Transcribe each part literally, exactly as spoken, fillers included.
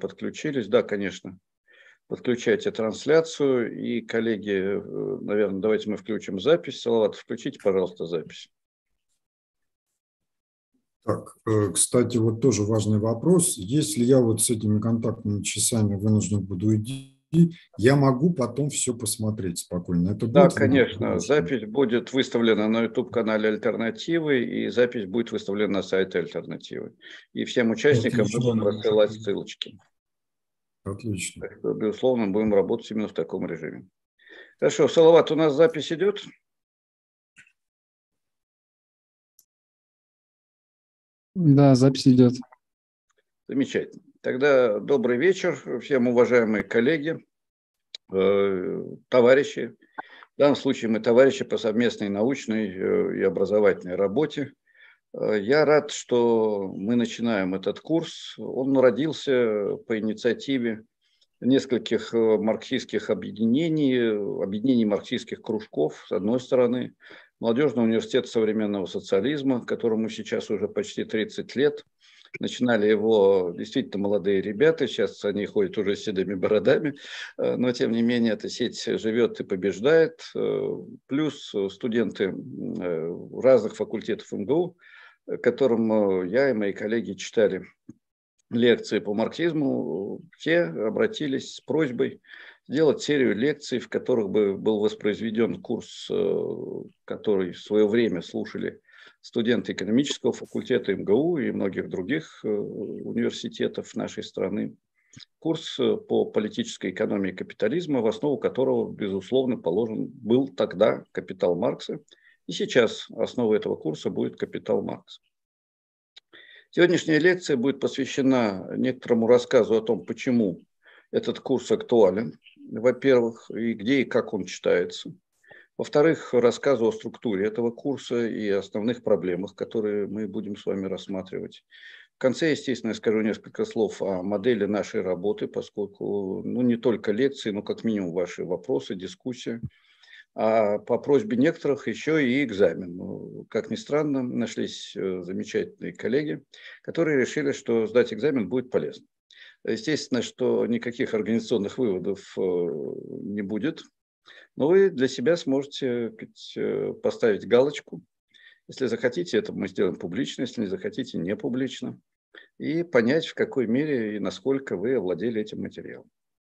подключились. Да, конечно. Подключайте трансляцию. И, коллеги, наверное, давайте мы включим запись. Салават, включите, пожалуйста, запись. Так, кстати, вот тоже важный вопрос. Если я вот с этими контактными часами вынужден буду идти, я могу потом все посмотреть спокойно. Это Да, будет конечно. Запись будет выставлена на YouTube-канале «Альтернативы», и запись будет выставлена на сайте «Альтернативы». И всем участникам мы будем рассылать ссылочки. Отлично. Так что, безусловно, будем работать именно в таком режиме. Хорошо, Салават, у нас запись идет? Да, запись идет. Замечательно. Тогда добрый вечер всем, уважаемые коллеги, э, товарищи. В данном случае мы товарищи по совместной научной э, и образовательной работе. Э, я рад, что мы начинаем этот курс. Он родился по инициативе нескольких марксистских объединений, объединений марксистских кружков, с одной стороны, Молодежный университет современного социализма, которому сейчас уже почти тридцать лет. Начинали его действительно молодые ребята, сейчас они ходят уже с седыми бородами, но тем не менее эта сеть живет и побеждает. Плюс студенты разных факультетов эм гэ у, которым я и мои коллеги читали лекции по марксизму, все обратились с просьбой сделать серию лекций, в которых бы был воспроизведен курс, который в свое время слушали студенты экономического факультета эм гэ у и многих других университетов нашей страны. Курс по политической экономии капитализма, в основу которого, безусловно, положен был тогда «Капитал Маркса». И сейчас основой этого курса будет «Капитал Маркса». Сегодняшняя лекция будет посвящена некоторому рассказу о том, почему этот курс актуален, во-первых, и где и как он читается. Во-вторых, рассказу о структуре этого курса и основных проблемах, которые мы будем с вами рассматривать. В конце, естественно, я скажу несколько слов о модели нашей работы, поскольку ну, не только лекции, но как минимум ваши вопросы, дискуссия. А по просьбе некоторых еще и экзамен. Как ни странно, нашлись замечательные коллеги, которые решили, что сдать экзамен будет полезно. Естественно, что никаких организационных выводов не будет, но вы для себя сможете поставить галочку. Если захотите, это мы сделаем публично, если не захотите, не публично, и понять, в какой мере и насколько вы овладели этим материалом.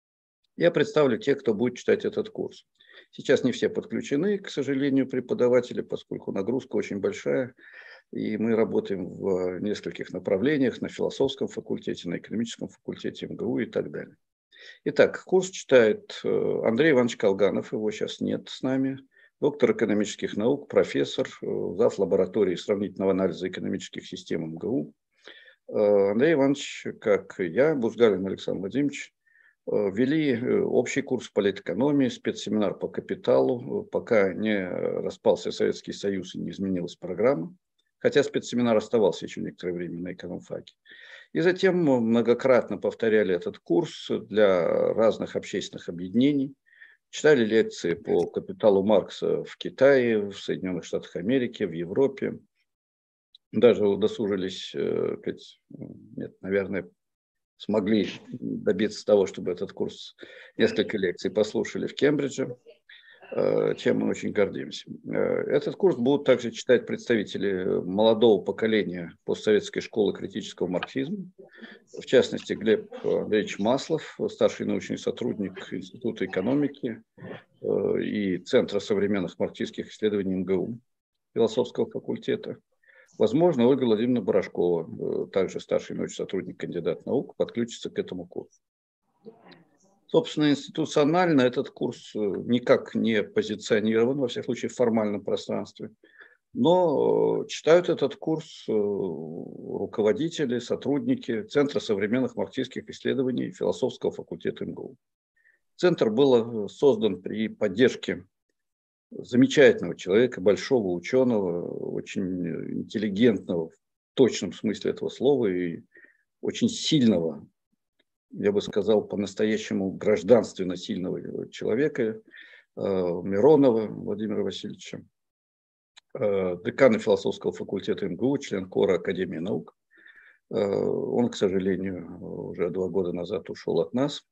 Я представлю тех, кто будет читать этот курс. Сейчас не все подключены, к сожалению, преподаватели, поскольку нагрузка очень большая, и мы работаем в нескольких направлениях, на философском факультете, на экономическом факультете эм гэ у и так далее. Итак, курс читает Андрей Иванович Колганов, его сейчас нет с нами, доктор экономических наук, профессор, зав. Лаборатории сравнительного анализа экономических систем эм гэ у. Андрей Иванович, как и я, Бузгалин Александр Владимирович, вели общий курс политэкономии, спецсеминар по капиталу, пока не распался Советский Союз и не изменилась программа, хотя спецсеминар оставался еще некоторое время на экономфаке. И затем многократно повторяли этот курс для разных общественных объединений, читали лекции по капиталу Маркса в Китае, в Соединенных Штатах Америки, в Европе, даже удосужились, нет, наверное, смогли добиться того, чтобы этот курс, несколько лекций послушали в Кембридже, чем мы очень гордимся. Этот курс будут также читать представители молодого поколения постсоветской школы критического марксизма, в частности, Глеб Андреевич Маслов, старший научный сотрудник Института экономики и Центра современных марксистских исследований эм гэ у, философского факультета. Возможно, Ольга Владимировна Барашкова, также старший научный сотрудник, кандидат наук, подключится к этому курсу. Собственно, институционально этот курс никак не позиционирован, во всяком случае, в формальном пространстве. Но читают этот курс руководители, сотрудники Центра современных марксистских исследований философского факультета эм гэ у. Центр был создан при поддержке замечательного человека, большого ученого, очень интеллигентного в точном смысле этого слова и очень сильного, я бы сказал, по-настоящему гражданственно сильного человека, Миронова Владимира Васильевича, декана философского факультета эм гэ у, член Кора Академии наук. Он, к сожалению, уже два года назад ушел от нас.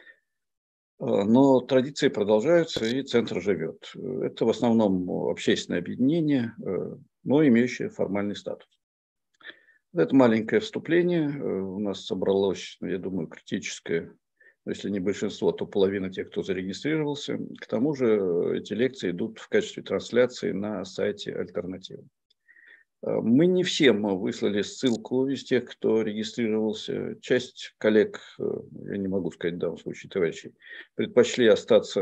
Но традиции продолжаются, и центр живет. Это в основном общественное объединение, но имеющее формальный статус. Это маленькое вступление. У нас собралось, я думаю, критическое, если не большинство, то половина тех, кто зарегистрировался. К тому же эти лекции идут в качестве трансляции на сайте «Альтернатива». Мы не всем выслали ссылку из тех, кто регистрировался. Часть коллег, я не могу сказать в данном случае товарищей, предпочли остаться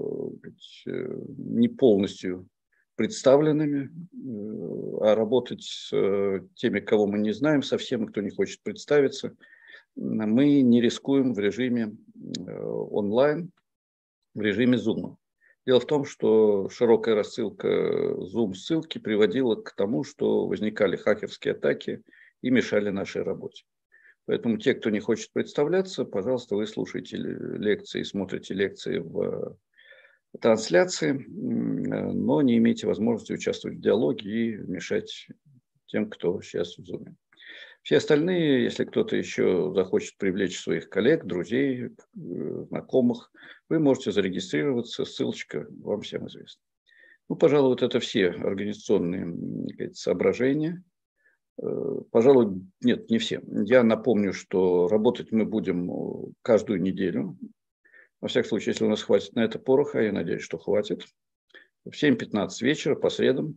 не полностью представленными, а работать с теми, кого мы не знаем, со всеми, кто не хочет представиться. Мы не рискуем в режиме онлайн, в режиме Zoom. Дело в том, что широкая рассылка Zoom-ссылки приводила к тому, что возникали хакерские атаки и мешали нашей работе. Поэтому те, кто не хочет представляться, пожалуйста, вы слушаете лекции, смотрите лекции в трансляции, но не имеете возможности участвовать в диалоге и мешать тем, кто сейчас в Zoom. Все остальные, если кто-то еще захочет привлечь своих коллег, друзей, знакомых, вы можете зарегистрироваться, ссылочка вам всем известна. Ну, пожалуй, вот это все организационные, сказать, соображения. Пожалуй, нет, не все. Я напомню, что работать мы будем каждую неделю. Во всяком случае, если у нас хватит на это пороха, я надеюсь, что хватит. В семь пятнадцать вечера по средам.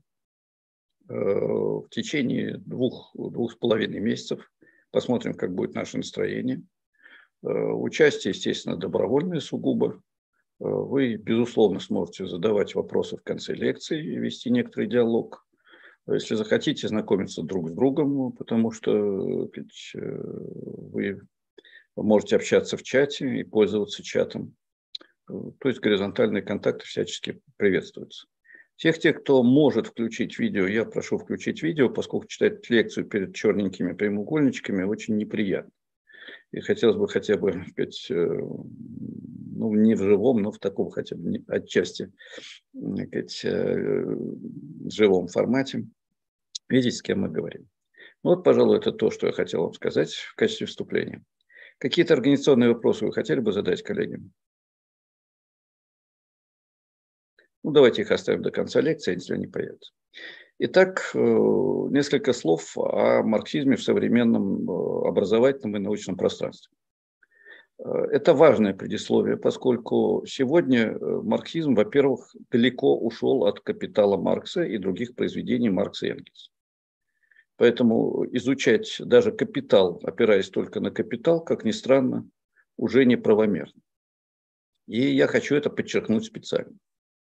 В течение двух, двух с половиной месяцев. Посмотрим, как будет наше настроение. Участие, естественно, добровольное сугубо. Вы, безусловно, сможете задавать вопросы в конце лекции и вести некоторый диалог. Если захотите знакомиться друг с другом, потому что вы можете общаться в чате и пользоваться чатом. То есть горизонтальные контакты всячески приветствуются. Всех тех, кто может включить видео, я прошу включить видео, поскольку читать лекцию перед черненькими прямоугольничками очень неприятно. И хотелось бы хотя бы, сказать, ну, не в живом, но в таком хотя бы отчасти, сказать, живом формате видеть, с кем мы говорим. Вот, пожалуй, это то, что я хотел вам сказать в качестве вступления. Какие-то организационные вопросы вы хотели бы задать коллегам? Ну, давайте их оставим до конца лекции, если они появятся. Итак, несколько слов о марксизме в современном образовательном и научном пространстве. Это важное предисловие, поскольку сегодня марксизм, во-первых, далеко ушел от «Капитала» Маркса и других произведений Маркса и Энгельса. Поэтому изучать даже «Капитал», опираясь только на «Капитал», как ни странно, уже неправомерно. И я хочу это подчеркнуть специально.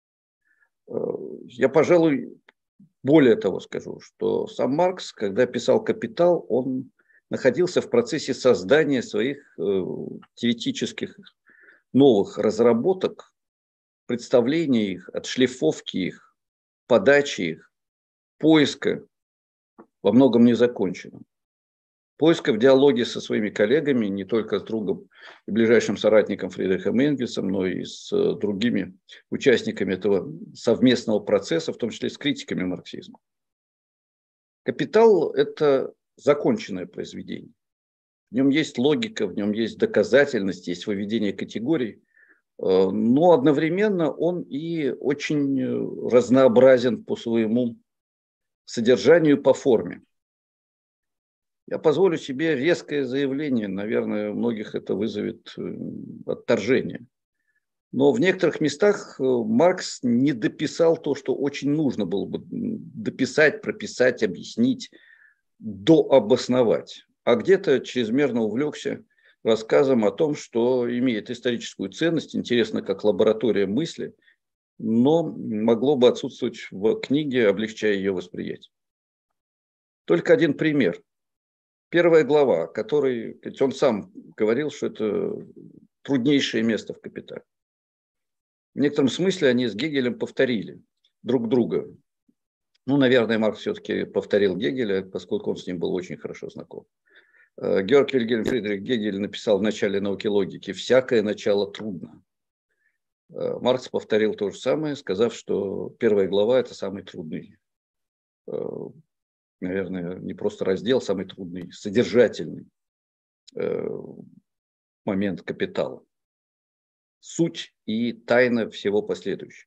Я, пожалуй, более того скажу, что сам Маркс, когда писал «Капитал», он находился в процессе создания своих теоретических новых разработок, представления их, отшлифовки их, подачи их, поиска во многом незаконченном. Поиска в диалоге со своими коллегами, не только с другом и ближайшим соратником Фридрихом Энгельсом, но и с другими участниками этого совместного процесса, в том числе с критиками марксизма. «Капитал» – это законченное произведение. В нем есть логика, в нем есть доказательность, есть выведение категорий, но одновременно он и очень разнообразен по своему содержанию, по форме. Я позволю себе резкое заявление, наверное, у многих это вызовет отторжение. Но в некоторых местах Маркс не дописал то, что очень нужно было бы дописать, прописать, объяснить, дообосновать. А где-то чрезмерно увлекся рассказом о том, что имеет историческую ценность, интересно как лаборатория мысли, но могло бы отсутствовать в книге, облегчая ее восприятие. Только один пример. Первая глава, которой он сам говорил, что это труднейшее место в «Капитале». В некотором смысле они с Гегелем повторили друг друга. Ну, наверное, Маркс все-таки повторил Гегеля, поскольку он с ним был очень хорошо знаком. Георг Вильгельм Фридрих Гегель написал в начале «Науки логики» «Всякое начало трудно». Маркс повторил то же самое, сказав, что первая глава – это самый трудный наверное, не просто раздел, самый трудный, содержательный э, момент капитала. Суть и тайна всего последующего.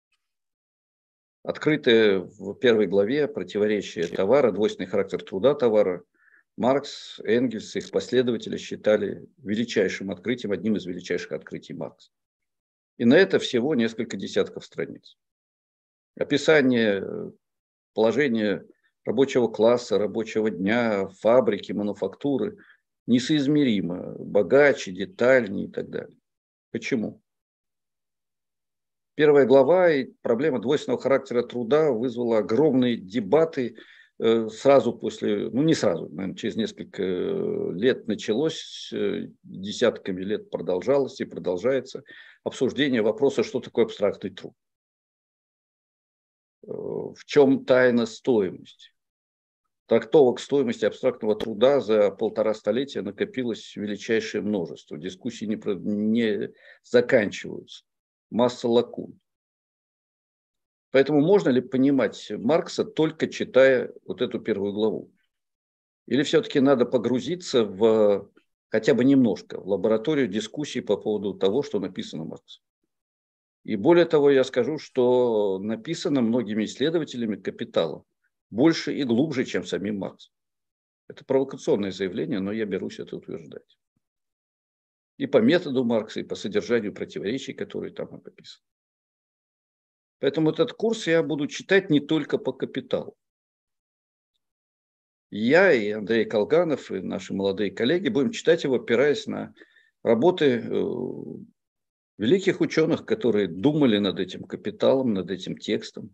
Открытое в первой главе противоречие товара, двойственный характер труда товара, Маркс, Энгельс и их последователи считали величайшим открытием, одним из величайших открытий Маркса. И на это всего несколько десятков страниц. Описание положения рабочего класса, рабочего дня, фабрики, мануфактуры несоизмеримо богаче, детальнее и так далее. Почему? Первая глава и проблема двойственного характера труда вызвала огромные дебаты сразу после, ну не сразу, наверное, через несколько лет началось, десятками лет продолжалось и продолжается обсуждение вопроса, что такое абстрактный труд. В чем тайна стоимости? Трактовок стоимости абстрактного труда за полтора столетия накопилось величайшее множество. Дискуссии не, не заканчиваются. Масса лакун. Поэтому можно ли понимать Маркса, только читая вот эту первую главу? Или все-таки надо погрузиться в хотя бы немножко в лабораторию дискуссий по поводу того, что написано Марксом? И более того, я скажу, что написано многими исследователями капитала больше и глубже, чем самим Марксом. Это провокационное заявление, но я берусь это утверждать. И по методу Маркса, и по содержанию противоречий, которые там описаны. Поэтому этот курс я буду читать не только по капиталу. Я и Андрей Колганов, и наши молодые коллеги будем читать его, опираясь на работы великих ученых, которые думали над этим капиталом, над этим текстом.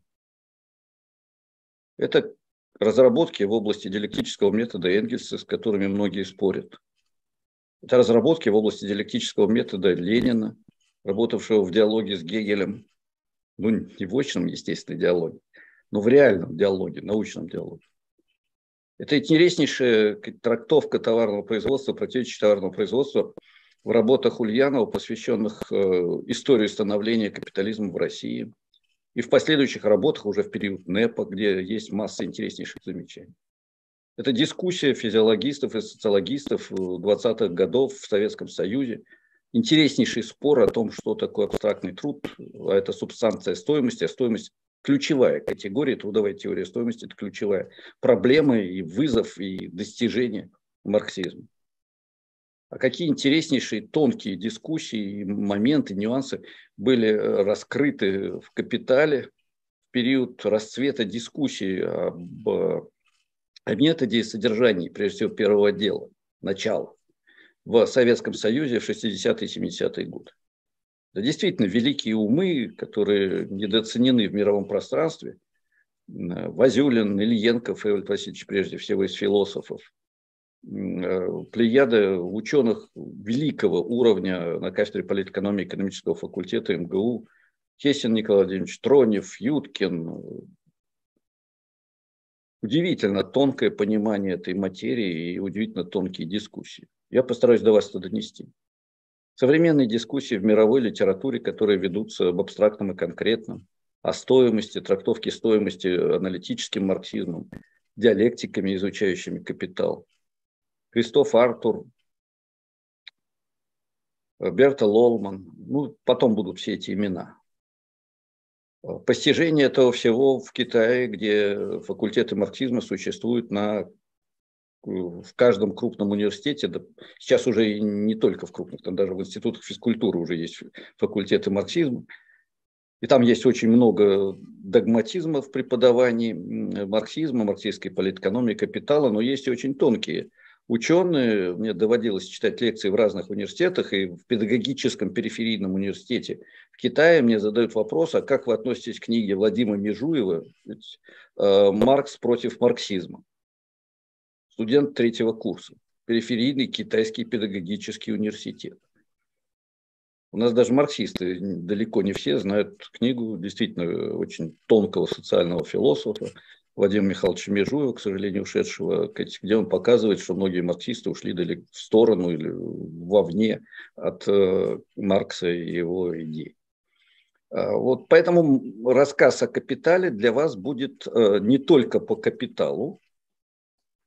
Это разработки в области диалектического метода Энгельса, с которыми многие спорят. Это разработки в области диалектического метода Ленина, работавшего в диалоге с Гегелем. Ну, не в очном, естественно, диалоге, но в реальном диалоге, научном диалоге. Это интереснейшая трактовка товарного производства, противоречия товарного производства в работах Ульянова, посвященных э, истории становления капитализма в России, и в последующих работах уже в период НЭПа, где есть масса интереснейших замечаний. Это дискуссия физиологистов и социологистов двадцатых годов в Советском Союзе. Интереснейший спор о том, что такое абстрактный труд, а это субстанция стоимости, а стоимость ключевая категория, трудовая теория стоимости – это ключевая проблема и вызов, и достижение марксизма. А какие интереснейшие тонкие дискуссии, моменты, нюансы были раскрыты в «Капитале» в период расцвета дискуссий об, о методе и содержании, прежде всего, первого отдела, начала, в Советском Союзе в шестидесятые и семидесятые годы. Это действительно великие умы, которые недооценены в мировом пространстве. Вазюлин, Ильенков, Эвальд Васильевич, прежде всего, из философов. Плеяда ученых великого уровня на кафедре политэкономии экономического факультета эм гэ у. Кесин Николай Владимирович, Тронев, Юткин. Удивительно тонкое понимание этой материи и удивительно тонкие дискуссии. Я постараюсь до вас это донести. Современные дискуссии в мировой литературе, которые ведутся об абстрактном и конкретном, о стоимости, трактовке стоимости аналитическим марксизмом, диалектиками, изучающими капитал. Кристоф Артур, Берта Лолман, ну, потом будут все эти имена. Постижение этого всего в Китае, где факультеты марксизма существуют на, в каждом крупном университете, да, сейчас уже не только в крупных, там даже в институтах физкультуры уже есть факультеты марксизма. И там есть очень много догматизма в преподавании марксизма, марксистской политэкономии, капитала, но есть и очень тонкие ученые. Мне доводилось читать лекции в разных университетах, и в педагогическом периферийном университете в Китае мне задают вопрос, а как вы относитесь к книге Владимира Межуева «Маркс против марксизма»? Студент третьего курса, периферийный китайский педагогический университет. У нас даже марксисты далеко не все знают книгу действительно очень тонкого социального философа Владимира Михайловича Межуева, к сожалению, ушедшего, где он показывает, что многие марксисты ушли далеко в сторону или вовне от э, Маркса и его идей. Вот поэтому рассказ о капитале для вас будет э, не только по капиталу,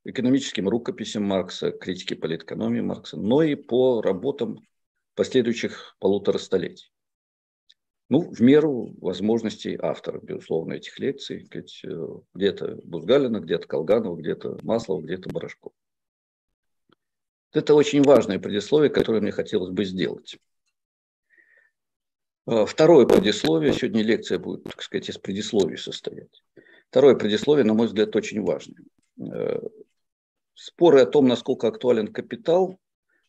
экономическим рукописям Маркса, критике политэкономии Маркса, но и по работам последующих полутора столетий. Ну, в меру возможностей автора, безусловно, этих лекций. Где-то Бузгалина, где-то Колганова, где-то Маслова, где-то Барашкова. Это очень важное предисловие, которое мне хотелось бы сделать. Второе предисловие, сегодня лекция будет, так сказать, из предисловий состоять. Второе предисловие, на мой взгляд, очень важное. Споры о том, насколько актуален капитал,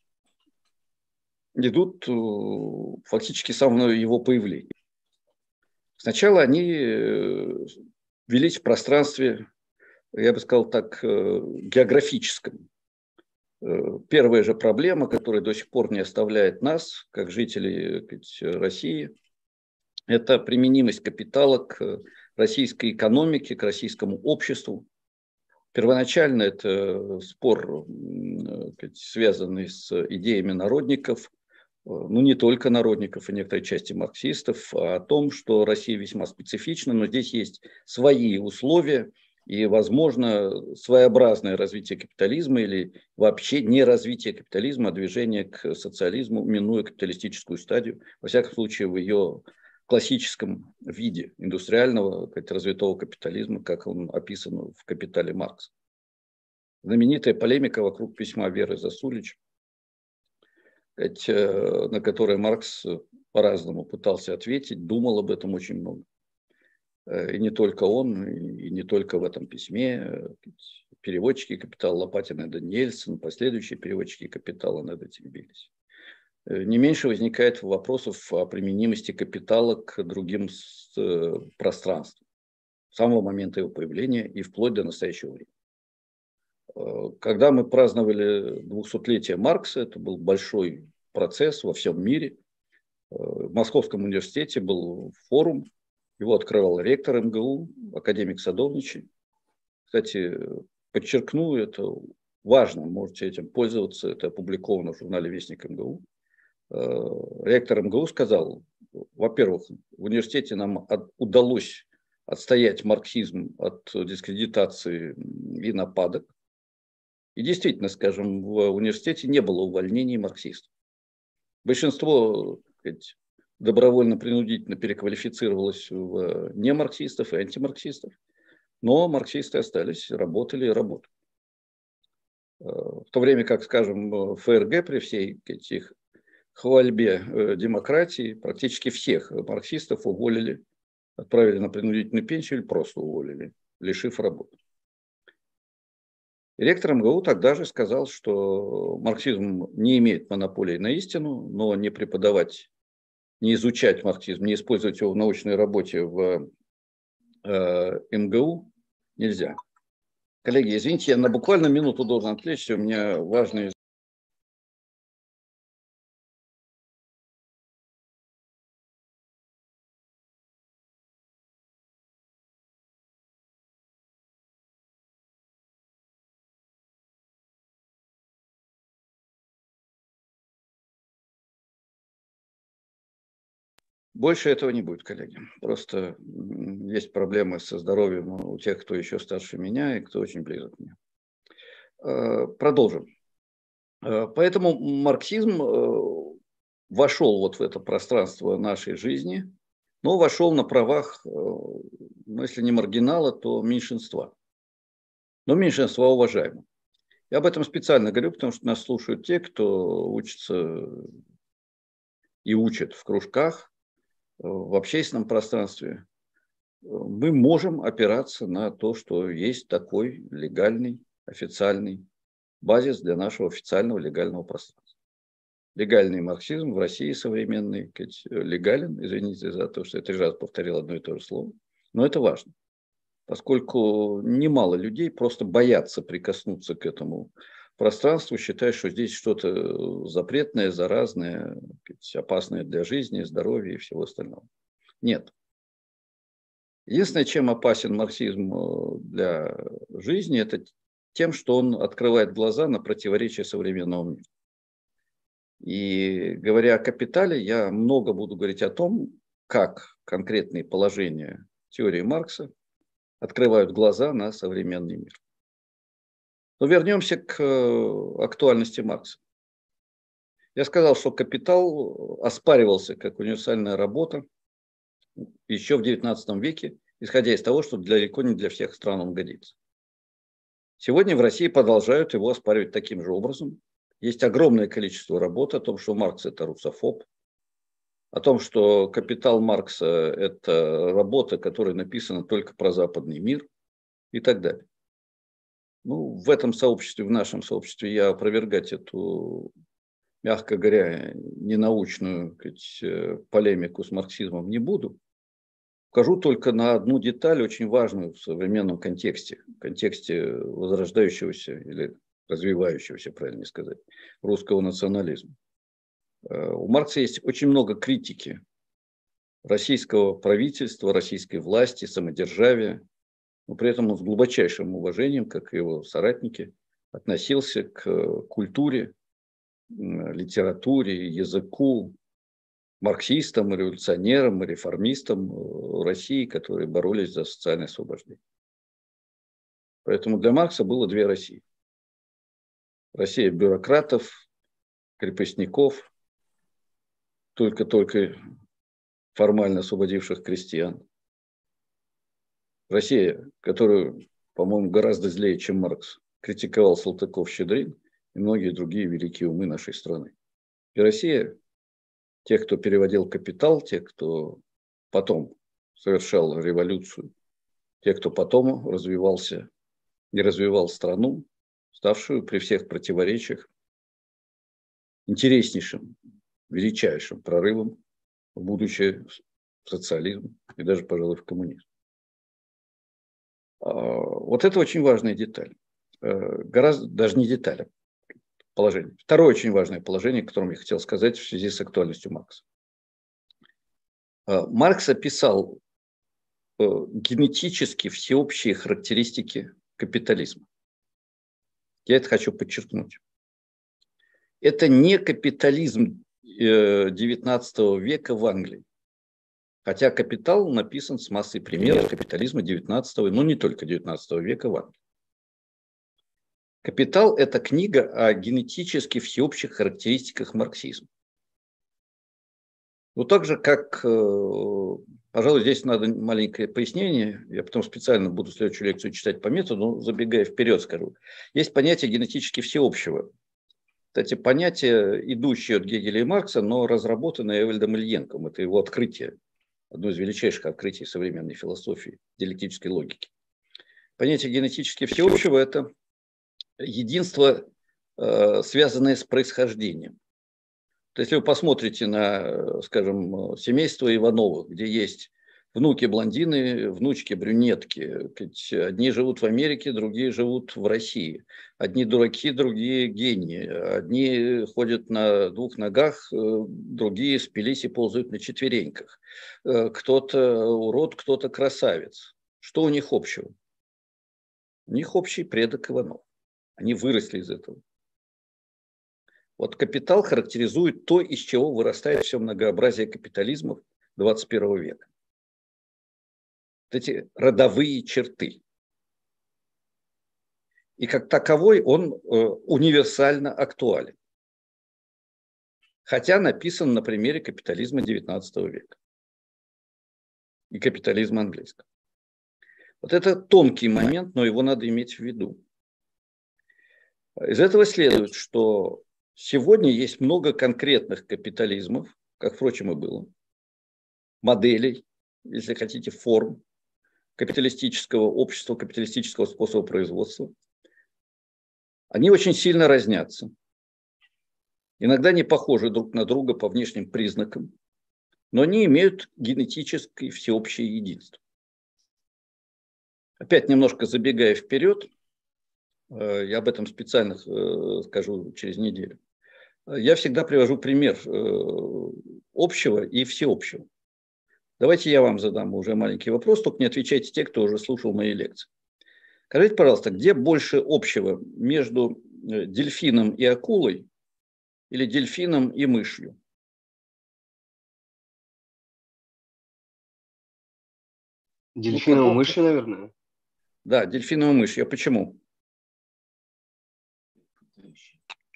идут фактически с самого его появления. Сначала они велись в пространстве, я бы сказал так, географическом. Первая же проблема, которая до сих пор не оставляет нас, как жителей России, это применимость капитала к российской экономике, к российскому обществу. Первоначально это спор, связанный с идеями народников, ну не только народников и некоторой части марксистов, а о том, что Россия весьма специфична, но здесь есть свои условия и, возможно, своеобразное развитие капитализма или вообще не развитие капитализма, а движение к социализму, минуя капиталистическую стадию, во всяком случае в ее классическом виде индустриального, как развитого капитализма, как он описан в «Капитале» Маркса. Знаменитая полемика вокруг письма Веры Засулич, на которое Маркс по-разному пытался ответить, думал об этом очень много. И не только он, и не только в этом письме. Переводчики «Капитала» Лопатин и Даниэльсон, последующие переводчики «Капитала» над этим бились. Не меньше возникает вопросов о применимости капитала к другим пространствам с самого момента его появления и вплоть до настоящего времени. Когда мы праздновали двухсотлетие Маркса, это был большой процесс во всем мире. В Московском университете был форум, его открывал ректор эм гэ у, академик Садовничий. Кстати, подчеркну, это важно, можете этим пользоваться, это опубликовано в журнале «Вестник эм гэ у». Ректор эм гэ у сказал, во-первых, в университете нам от, удалось отстоять марксизм от дискредитации и нападок. И действительно, скажем, в университете не было увольнений марксистов. Большинство, так сказать, добровольно-принудительно переквалифицировалось в немарксистов и антимарксистов, но марксисты остались, работали и работали. В то время как, скажем, в эф эр гэ при всей этих хвальбе демократии практически всех марксистов уволили, отправили на принудительную пенсию или просто уволили, лишив работы. Ректор эм гэ у тогда же сказал, что марксизм не имеет монополии на истину, но не преподавать, не изучать марксизм, не использовать его в научной работе в эм гэ у нельзя. Коллеги, извините, я на буквально минуту должен отвлечься, у меня важные... Больше этого не будет, коллеги. Просто есть проблемы со здоровьем у тех, кто еще старше меня и кто очень близок к мне. Продолжим. Поэтому марксизм вошел вот в это пространство нашей жизни, но вошел на правах, ну, если не маргинала, то меньшинства. Но меньшинства уважаемого. Я об этом специально говорю, потому что нас слушают те, кто учится и учат в кружках, в общественном пространстве. Мы можем опираться на то, что есть такой легальный, официальный базис для нашего официального легального пространства. Легальный марксизм в России современный, легален, извините за то, что я три раза повторил одно и то же слово, но это важно, поскольку немало людей просто боятся прикоснуться к этому пространству, считая, что здесь что-то запретное, заразное, опасное для жизни, здоровья и всего остального. Нет. Единственное, чем опасен марксизм для жизни, это тем, что он открывает глаза на противоречия современного мира. И говоря о капитале, я много буду говорить о том, как конкретные положения теории Маркса открывают глаза на современный мир. Но вернемся к актуальности Маркса. Я сказал, что «Капитал» оспаривался как универсальная работа еще в девятнадцатом веке, исходя из того, что далеко не для всех стран он годится. Сегодня в России продолжают его оспаривать таким же образом. Есть огромное количество работ о том, что Маркс – это русофоб, о том, что «Капитал» Маркса – это работа, которая написана только про западный мир и так далее. Ну, в этом сообществе, в нашем сообществе я опровергать эту, мягко говоря, ненаучную сказать, полемику с марксизмом не буду. Укажу только на одну деталь, очень важную в современном контексте, в контексте возрождающегося или развивающегося, правильно сказать, русского национализма. У Маркса есть очень много критики российского правительства, российской власти, самодержавия, но при этом он с глубочайшим уважением, как и его соратники, относился к культуре, литературе, языку, марксистам, революционерам, реформистам России, которые боролись за социальное освобождение. Поэтому для Маркса было две России. Россия бюрократов, крепостников, только-только формально освободивших крестьян. Россия, которую, по-моему, гораздо злее, чем Маркс, критиковал Салтыков-Щедрин и многие другие великие умы нашей страны. И Россия, тех, кто переводил «Капитал», тех, кто потом совершал революцию, тех, кто потом развивался и развивал страну, ставшую при всех противоречиях интереснейшим, величайшим прорывом в будущее, в социализм и даже, пожалуй, в коммунизм. Вот это очень важная деталь. Гораздо, даже не деталь, а положение. Второе очень важное положение, о котором я хотел сказать в связи с актуальностью Маркса. Маркс описал генетически всеобщие характеристики капитализма. Я это хочу подчеркнуть. Это не капитализм девятнадцатого века в Англии. Хотя «Капитал» написан с массой примеров капитализма девятнадцатого, но не только девятнадцатого века в Англии. «Капитал» – это книга о генетически всеобщих характеристиках марксизма. Ну, так же, как, пожалуй, здесь надо маленькое пояснение, я потом специально буду следующую лекцию читать по методу, но забегая вперед скажу. Есть понятие генетически всеобщего. Кстати, понятие, идущее от Гегеля и Маркса, но разработанное Эвальдом Ильенком. Это его открытие, одно из величайших открытий современной философии, диалектической логики. Понятие генетически всеобщего – это единство, связанное с происхождением. То есть, если вы посмотрите на, скажем, семейство Ивановых, где есть внуки-блондины, внучки-брюнетки, одни живут в Америке, другие живут в России, одни дураки, другие гении, одни ходят на двух ногах, другие спились и ползают на четвереньках, кто-то урод, кто-то красавец. Что у них общего? У них общий предок Иванов. Они выросли из этого. Вот «Капитал» характеризует то, из чего вырастает все многообразие капитализмов двадцать первого века. Вот эти родовые черты. И как таковой он э, универсально актуален. Хотя написан на примере капитализма девятнадцатого века и капитализма английского. Вот это тонкий момент, но его надо иметь в виду. Из этого следует, что сегодня есть много конкретных капитализмов, как, впрочем, и было, моделей, если хотите, форм капиталистического общества, капиталистического способа производства. Они очень сильно разнятся. Иногда не похожи друг на друга по внешним признакам, но они имеют генетическое всеобщее единство. Опять немножко забегая вперед, я об этом специально скажу через неделю. Я всегда привожу пример общего и всеобщего. Давайте я вам задам уже маленький вопрос, только не отвечайте те, кто уже слушал мои лекции. Скажите, пожалуйста, где больше общего между дельфином и акулой или дельфином и мышью? Дельфином и мышью, наверное. Да, дельфином и мышью. А почему?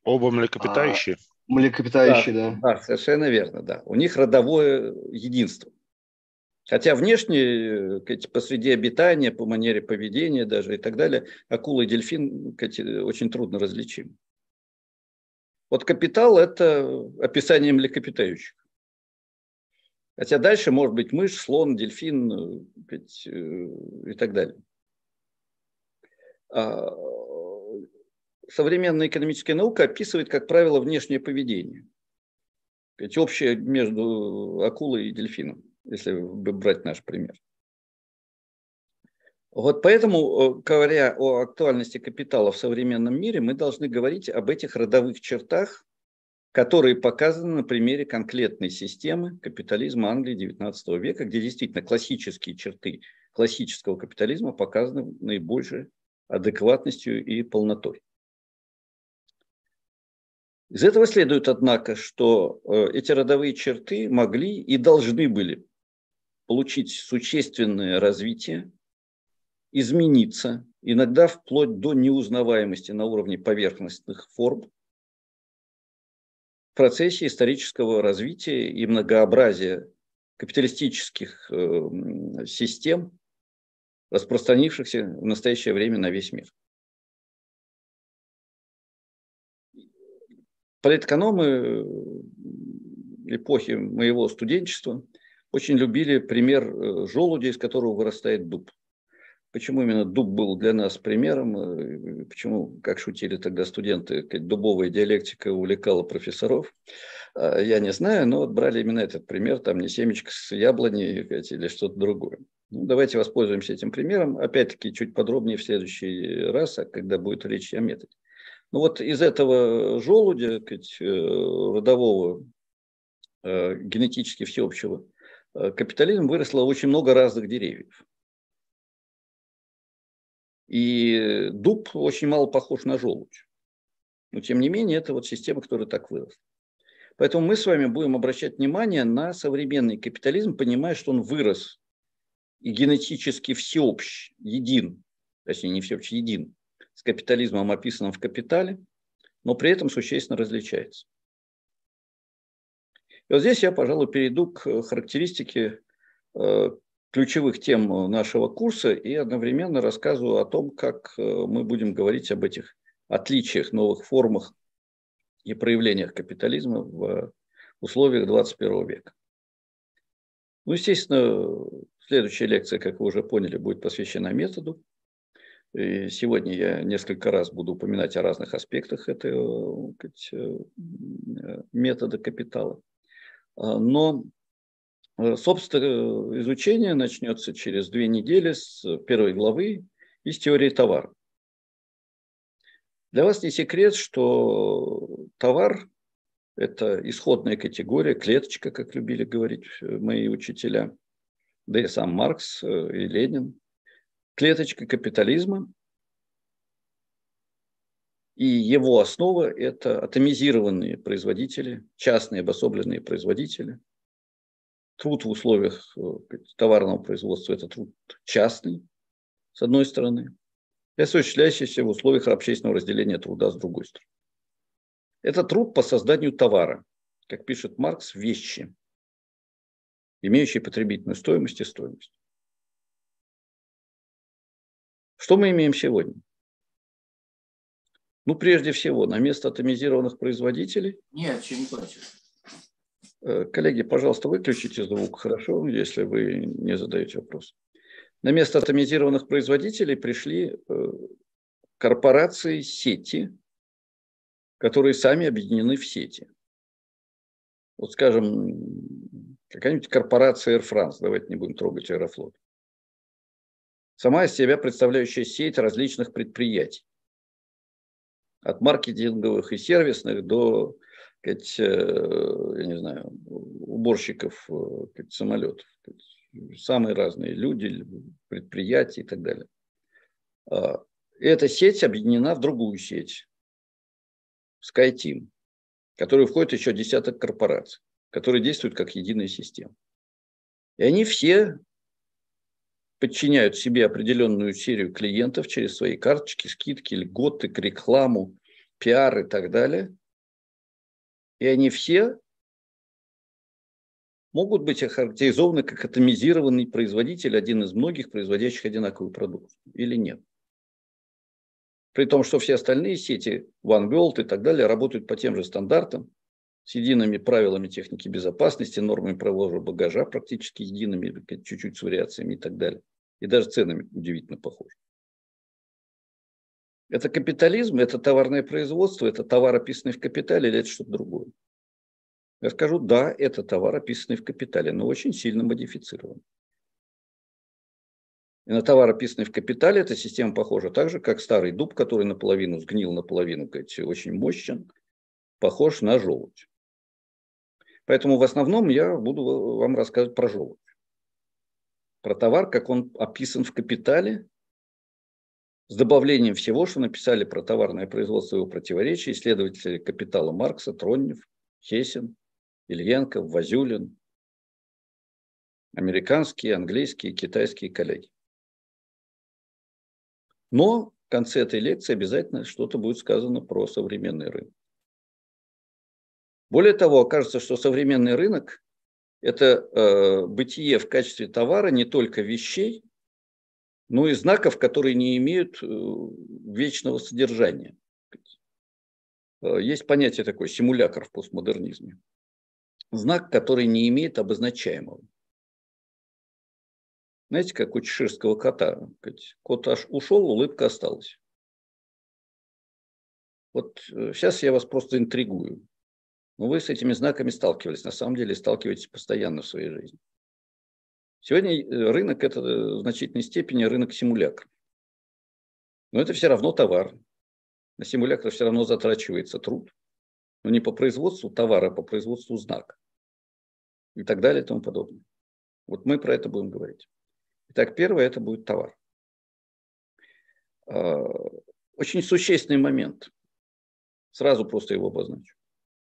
Оба А, млекопитающие? млекопитающие, Да, да. да, совершенно верно, да. У них родовое единство. Хотя внешне, по среде обитания, по манере поведения даже и так далее, акула и дельфин очень трудно различимы. Вот капитал – это описание млекопитающих. Хотя дальше может быть мышь, слон, дельфин и так далее. Современная экономическая наука описывает, как правило, внешнее поведение. Общее между акулой и дельфином, если брать наш пример. Вот поэтому, говоря о актуальности капитала в современном мире, мы должны говорить об этих родовых чертах, которые показаны на примере конкретной системы капитализма Англии девятнадцатого века, где действительно классические черты классического капитализма показаны наибольшей адекватностью и полнотой. Из этого следует, однако, что эти родовые черты могли и должны были получить существенное развитие, измениться, иногда вплоть до неузнаваемости на уровне поверхностных форм, в процессе исторического развития и многообразия капиталистических э, систем, распространившихся в настоящее время на весь мир. Политэкономы эпохи моего студенчества очень любили пример желудя, из которого вырастает дуб. Почему именно дуб был для нас примером? Почему, как шутили тогда студенты, дубовая диалектика увлекала профессоров? Я не знаю, но вот брали именно этот пример, там не семечко с яблони или что-то другое. Ну, давайте воспользуемся этим примером, опять-таки чуть подробнее в следующий раз, когда будет речь о методе. Ну вот из этого желудя, родового, генетически всеобщего капитализма выросло очень много разных деревьев. И дуб очень мало похож на желудь. Но, тем не менее, это вот система, которая так выросла. Поэтому мы с вами будем обращать внимание на современный капитализм, понимая, что он вырос и генетически всеобщ, един, точнее, не всеобщ, един, с капитализмом, описанным в «Капитале», но при этом существенно различается. И вот здесь я, пожалуй, перейду к характеристике ключевых тем нашего курса и одновременно рассказываю о том, как мы будем говорить об этих отличиях, новых формах и проявлениях капитализма в условиях двадцать первого века. Ну, естественно, следующая лекция, как вы уже поняли, будет посвящена методу. И сегодня я несколько раз буду упоминать о разных аспектах этого метода капитала. Но собственно, изучение начнется через две недели с первой главы из теории товара. Для вас не секрет, что товар – это исходная категория, клеточка, как любили говорить мои учителя, да и сам Маркс и Ленин. Клеточка капитализма. И его основа – это атомизированные производители, частные обособленные производители. Труд в условиях товарного производства – это труд частный, с одной стороны, и осуществляющийся в условиях общественного разделения труда, с другой стороны. Это труд по созданию товара, как пишет Маркс, вещи, имеющие потребительную стоимость и стоимость. Что мы имеем сегодня? Ну, прежде всего, на место атомизированных производителей… Нет, еще не кончил. Коллеги, пожалуйста, выключите звук, хорошо, если вы не задаете вопрос. На место атомизированных производителей пришли корпорации, сети, которые сами объединены в сети. Вот, скажем, какая-нибудь корпорация Air France, давайте не будем трогать Аэрофлот. Сама из себя представляющая сеть различных предприятий. От маркетинговых и сервисных до, сказать, я не знаю, уборщиков, сказать, самолетов. Самые разные люди, предприятия и так далее. Эта сеть объединена в другую сеть, SkyTeam, в которую входит еще десяток корпораций, которые действуют как единая система. И они все подчиняют себе определенную серию клиентов через свои карточки, скидки, льготы, рекламу пиар и так далее. И они все могут быть охарактеризованы как атомизированный производитель, один из многих, производящих одинаковую продукцию, или нет. При том, что все остальные сети, OneWorld и так далее, работают по тем же стандартам, с едиными правилами техники безопасности, нормами провоза багажа практически едиными, чуть-чуть с вариациями и так далее. И даже ценами удивительно похожи. Это капитализм, это товарное производство, это товар, описанный в капитале, или это что-то другое? Я скажу, да, это товар, описанный в капитале, но очень сильно модифицирован. И на товар, описанный в капитале, эта система похожа так же, как старый дуб, который наполовину сгнил, наполовину, говорить, очень мощен, похож на желудь. Поэтому в основном я буду вам рассказывать про желудь. Про товар, как он описан в капитале, с добавлением всего, что написали про товарное производство и его противоречия исследователи капитала Маркса, Троннев, Хессен, Ильенко, Вазюлин, американские, английские, китайские коллеги. Но в конце этой лекции обязательно что-то будет сказано про современный рынок. Более того, окажется, что современный рынок – это э, бытие в качестве товара не только вещей, но и знаков, которые не имеют э, вечного содержания. Э, есть понятие такое – симулякр в постмодернизме. Знак, который не имеет обозначаемого. Знаете, как у чеширского кота. Кот аж ушел, улыбка осталась. Вот сейчас я вас просто интригую. Но вы с этими знаками сталкивались. На самом деле сталкиваетесь постоянно в своей жизни. Сегодня рынок – это в значительной степени рынок симулякров. Но это все равно товар. На симулякр все равно затрачивается труд. Но не по производству товара, а по производству знака. И так далее и тому подобное. Вот мы про это будем говорить. Итак, первое – это будет товар. Очень существенный момент. Сразу просто его обозначу.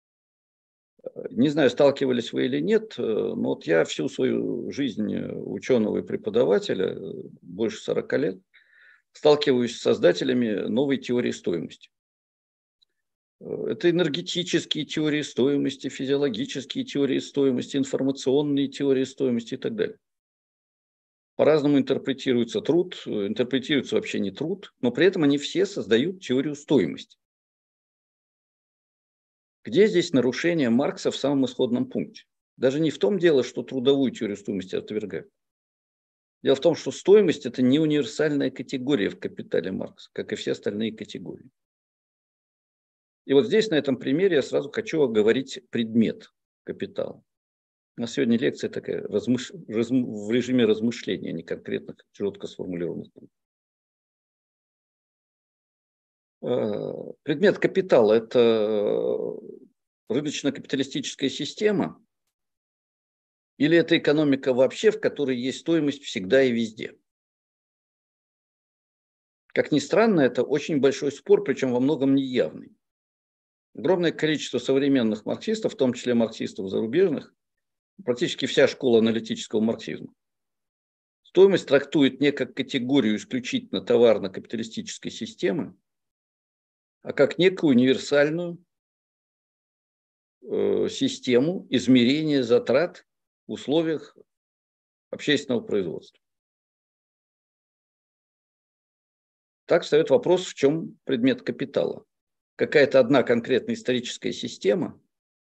Не знаю, сталкивались вы или нет, но вот я всю свою жизнь ученого и преподавателя, больше сорока лет, сталкиваюсь с создателями новой теории стоимости. Это энергетические теории стоимости, физиологические теории стоимости, информационные теории стоимости и так далее. По-разному интерпретируется труд, интерпретируется вообще не труд, но при этом они все создают теорию стоимости. Где здесь нарушение Маркса в самом исходном пункте? Даже не в том дело, что трудовую теорию стоимости отвергают. Дело в том, что стоимость – это не универсальная категория в капитале Маркса, как и все остальные категории. И вот здесь, на этом примере, я сразу хочу оговорить предмет капитала. У нас сегодня лекция такая размыш... раз... в режиме размышления, а не конкретных, четко сформулированных пунктов. Предмет капитала – это рыночно-капиталистическая система или это экономика вообще, в которой есть стоимость всегда и везде? Как ни странно, это очень большой спор, причем во многом неявный. Огромное количество современных марксистов, в том числе марксистов зарубежных, практически вся школа аналитического марксизма, стоимость трактует не как категорию исключительно товарно-капиталистической системы, а как некую универсальную э, систему измерения затрат в условиях общественного производства. Так встает вопрос, в чем предмет капитала. Какая-то одна конкретная историческая система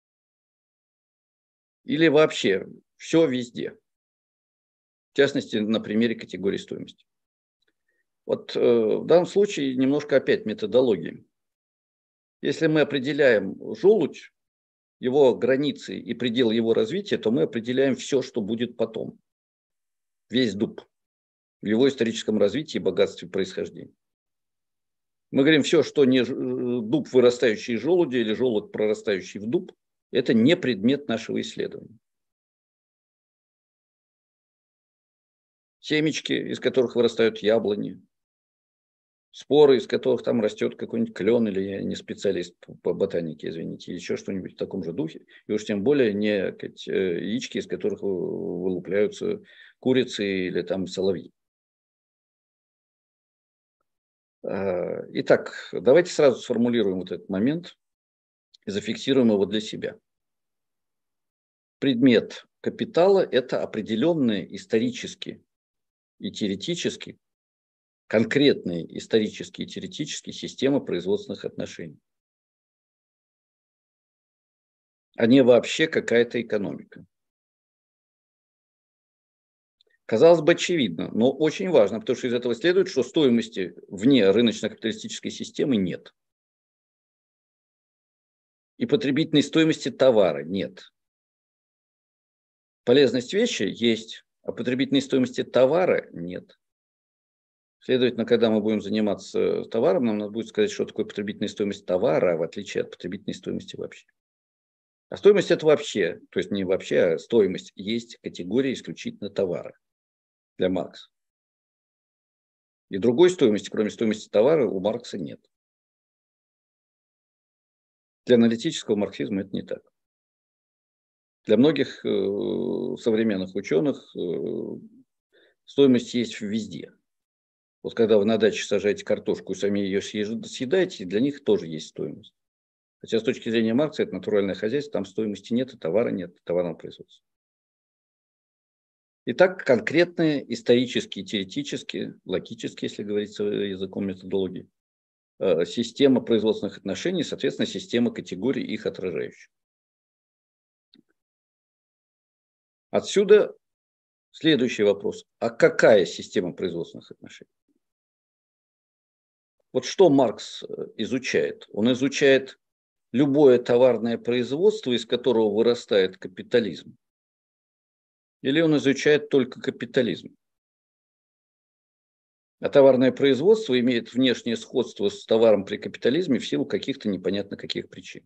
или вообще все везде. В частности, на примере категории стоимости. Вот э, в данном случае немножко опять методологии. Если мы определяем желудь, его границы и предел его развития, то мы определяем все, что будет потом. Весь дуб в его историческом развитии, богатстве, происхождении. Мы говорим, все, что не дуб, вырастающий из желуди, или желудь, прорастающий в дуб, это не предмет нашего исследования. Семечки, из которых вырастают яблони, споры, из которых там растет какой-нибудь клен, или я не специалист по ботанике, извините, еще что-нибудь в таком же духе, и уж тем более не сказать, яички, из которых вылупляются курицы или там соловьи. Итак, давайте сразу сформулируем вот этот момент и зафиксируем его для себя. Предмет капитала – это определенные исторические и теоретически, конкретные исторические и теоретические системы производственных отношений, а не вообще какая-то экономика. Казалось бы, очевидно, но очень важно, потому что из этого следует, что стоимости вне рыночно-капиталистической системы нет. И потребительной стоимости товара нет. Полезность вещи есть, а потребительной стоимости товара нет. Следовательно, когда мы будем заниматься товаром, нам надо будет сказать, что такое потребительная стоимость товара, в отличие от потребительной стоимости вообще. А стоимость – это вообще, то есть не вообще, а стоимость есть категория исключительно товара для Маркса. И другой стоимости, кроме стоимости товара, у Маркса нет. Для аналитического марксизма это не так. Для многих э, современных ученых э, стоимость есть везде. Вот когда вы на даче сажаете картошку и сами ее съедаете, для них тоже есть стоимость. Хотя с точки зрения Маркса это натуральное хозяйство, там стоимости нет, и товара нет, товарного производства. Итак, конкретные исторические, теоретические, логические, если говорить языком методологии, система производственных отношений, соответственно, система категорий, их отражающих. Отсюда следующий вопрос. А какая система производственных отношений? Вот что Маркс изучает? Он изучает любое товарное производство, из которого вырастает капитализм? Или он изучает только капитализм? А товарное производство имеет внешнее сходство с товаром при капитализме в силу каких-то непонятно каких причин.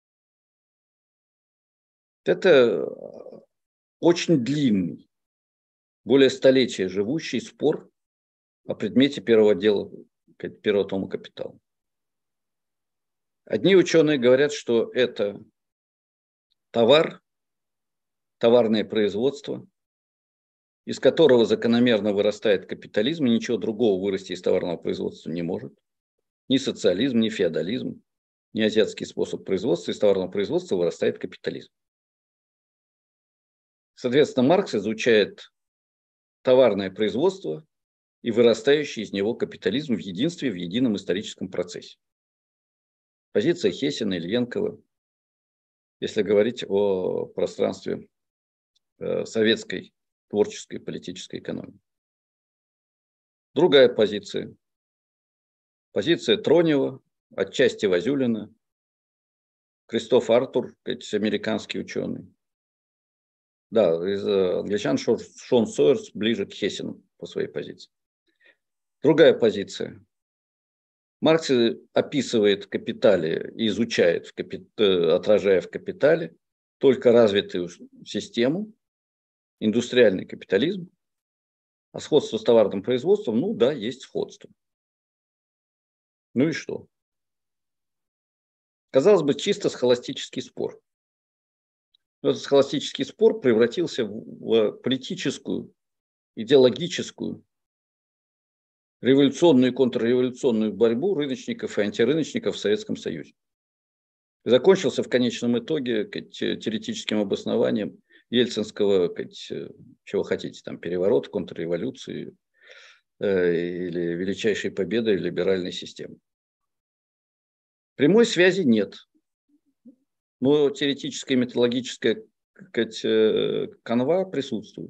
Это очень длинный, более столетия живущий спор о предмете первого дела, первого тома «Капитала». Одни ученые говорят, что это товар, товарное производство, из которого закономерно вырастает капитализм, и ничего другого вырасти из товарного производства не может. Ни социализм, ни феодализм, ни азиатский способ производства. Из товарного производства вырастает капитализм. Соответственно, Маркс изучает товарное производство и вырастающий из него капитализм в единстве, в едином историческом процессе. Позиция Хессена, Ильенкова, если говорить о пространстве советской творческой политической экономии. Другая позиция. Позиция Тронева, отчасти Вазюлина, Кристоф Артур, американский ученый. Да, из англичан Шон Сойерс ближе к Хессену по своей позиции. Другая позиция. Маркс описывает в «Капитале» и изучает, в капит... отражая в «Капитале», только развитую систему, индустриальный капитализм, а сходство с товарным производством, ну да, есть сходство. Ну и что? Казалось бы, чисто схоластический спор. Но этот схоластический спор превратился в политическую, идеологическую, революционную и контрреволюционную борьбу рыночников и антирыночников в Советском Союзе. И закончился в конечном итоге теоретическим обоснованием ельцинского, чего хотите, там, переворота, контрреволюции э, или величайшей победы либеральной системы. Прямой связи нет. Но теоретическая и методологическая канва присутствует.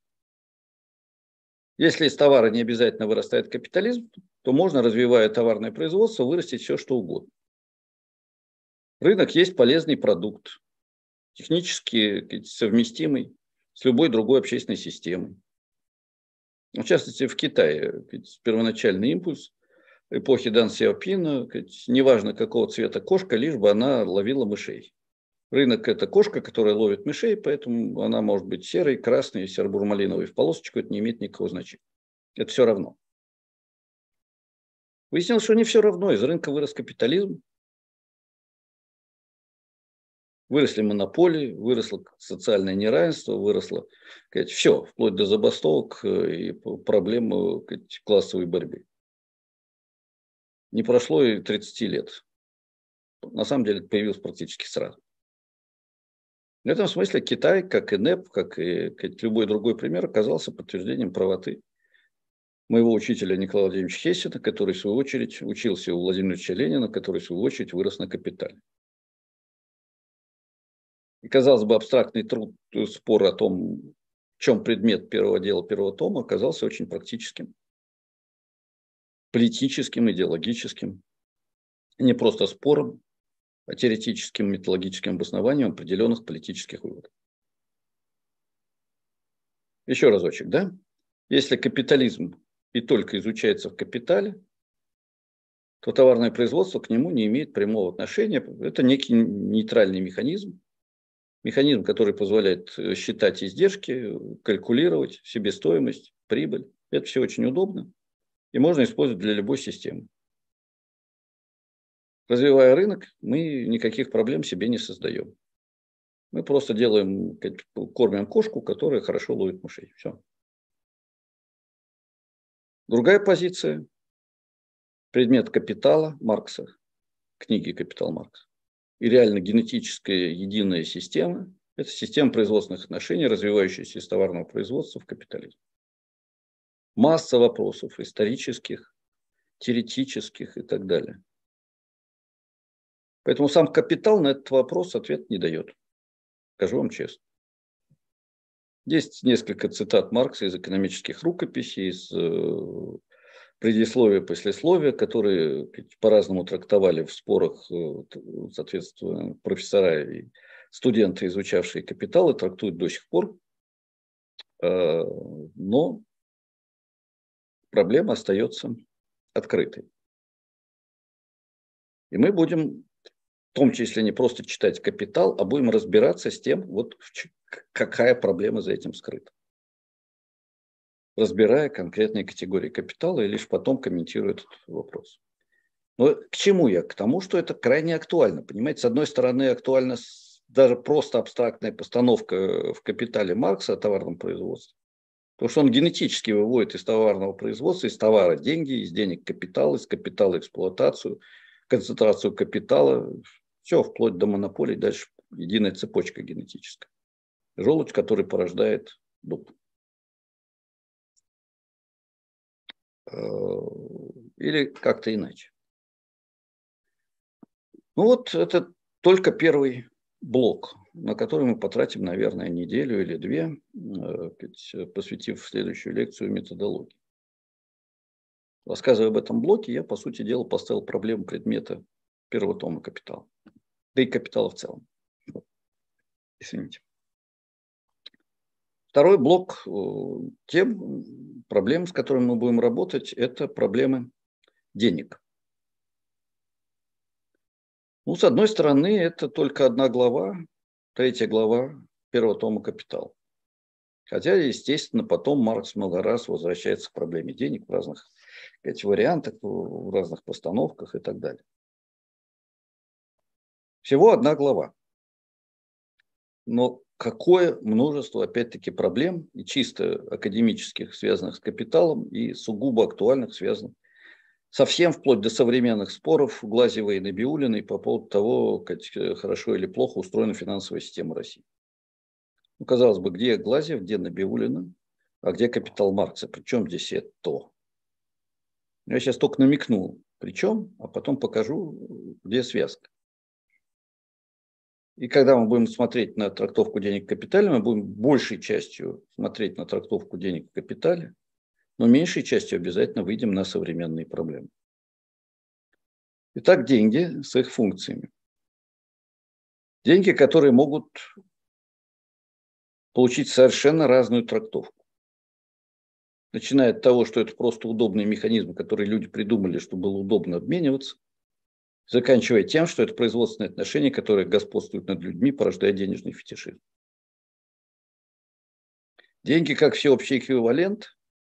Если из товара не обязательно вырастает капитализм, то можно, развивая товарное производство, вырастить все, что угодно. Рынок есть полезный продукт, технически совместимый с любой другой общественной системой. В частности, в Китае первоначальный импульс эпохи Дан Сяопина, неважно какого цвета кошка, лишь бы она ловила мышей. Рынок – это кошка, которая ловит мышей, поэтому она может быть серой, красной, серо-бурмалиновой в полосочку, это не имеет никакого значения. Это все равно. Выяснилось, что не все равно. Из рынка вырос капитализм, выросли монополии, выросло социальное неравенство, выросло сказать, все, вплоть до забастовок и проблем сказать, классовой борьбы. Не прошло и тридцати лет. На самом деле это появилось практически сразу. В этом смысле Китай, как и НЭП, как и как любой другой пример, оказался подтверждением правоты моего учителя Николая Владимировича Хессена, который, в свою очередь, учился у Владимира Ильича Ленина, который, в свою очередь, вырос на капитале. И, казалось бы, абстрактный труд, спор о том, в чем предмет первого дела первого тома, оказался очень практическим, политическим, идеологическим, не просто спором, а теоретическим, методологическим обоснованием определенных политических выводов. Еще разочек, да? Если капитализм и только изучается в капитале, то товарное производство к нему не имеет прямого отношения. Это некий нейтральный механизм, механизм, который позволяет считать издержки, калькулировать себестоимость, прибыль. Это все очень удобно и можно использовать для любой системы. Развивая рынок, мы никаких проблем себе не создаем. Мы просто делаем, кормим кошку, которая хорошо ловит мышей. Все. Другая позиция. Предмет капитала Маркса, книги «Капитал Маркса». И реально генетическая единая система – это система производственных отношений, развивающаяся из товарного производства в капитализм. Масса вопросов исторических, теоретических и так далее. Поэтому сам капитал на этот вопрос ответ не дает. Скажу вам честно. Есть несколько цитат Маркса из экономических рукописей, из э, предисловия, послесловия, которые по-разному трактовали в спорах, соответственно, профессора и студенты, изучавшие капитал, и трактуют до сих пор. Э, но проблема остается открытой. И мы будем в том числе не просто читать «Капитал», а будем разбираться с тем, вот какая проблема за этим скрыта. Разбирая конкретные категории капитала и лишь потом комментируя этот вопрос. Но к чему я? К тому, что это крайне актуально. Понимаете, с одной стороны, актуальна даже просто абстрактная постановка в «Капитале» Маркса о товарном производстве. Потому что он генетически выводит из товарного производства, из товара деньги, из денег капитал, из капитала эксплуатацию, концентрацию капитала. Все, вплоть до монополий, дальше единая цепочка генетическая. Желудь, который порождает дуб. Или как-то иначе. Ну вот это только первый блок, на который мы потратим, наверное, неделю или две, посвятив следующую лекцию методологии. Рассказывая об этом блоке, я, по сути дела, поставил проблему предмета первого тома «Капитала». Да и капитала в целом. Извините. Второй блок тем, проблем, с которыми мы будем работать, это проблемы денег. Ну, с одной стороны, это только одна глава, третья глава первого тома «Капитал». Хотя, естественно, потом Маркс много раз возвращается к проблеме денег в разных сказать, вариантах, в разных постановках и так далее. Всего одна глава. Но какое множество, опять-таки, проблем, и чисто академических, связанных с капиталом, и сугубо актуальных, связанных совсем вплоть до современных споров Глазьева и Набиуллиной по поводу того, как хорошо или плохо устроена финансовая система России. Ну, казалось бы, где Глазьев, где Набиуллина, а где капитал Маркса? Причем здесь это? Я сейчас только намекну, причем, а потом покажу, где связка. И когда мы будем смотреть на трактовку денег в капитале, мы будем большей частью смотреть на трактовку денег в капитале, но меньшей частью обязательно выйдем на современные проблемы. Итак, деньги с их функциями. Деньги, которые могут получить совершенно разную трактовку. Начиная от того, что это просто удобный механизм, который люди придумали, чтобы было удобно обмениваться, заканчивая тем, что это производственные отношения, которые господствуют над людьми, порождая денежный фетишизм. Деньги как всеобщий эквивалент.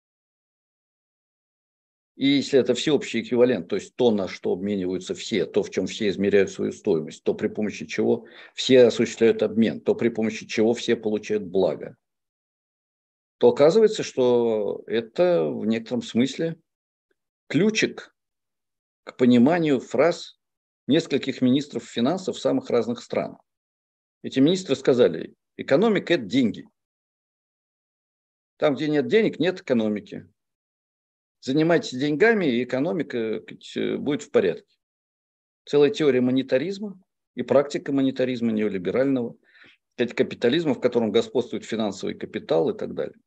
И если это всеобщий эквивалент, то есть то, на что обмениваются все, то, в чем все измеряют свою стоимость, то, при помощи чего все осуществляют обмен, то, при помощи чего все получают благо, то оказывается, что это в некотором смысле ключик к пониманию фраз нескольких министров финансов самых разных стран. Эти министры сказали, экономика – это деньги. Там, где нет денег, нет экономики. Занимайтесь деньгами, и экономика будет в порядке. Целая теория монетаризма и практика монетаризма неолиберального, капитализма, в котором господствует финансовый капитал и так далее.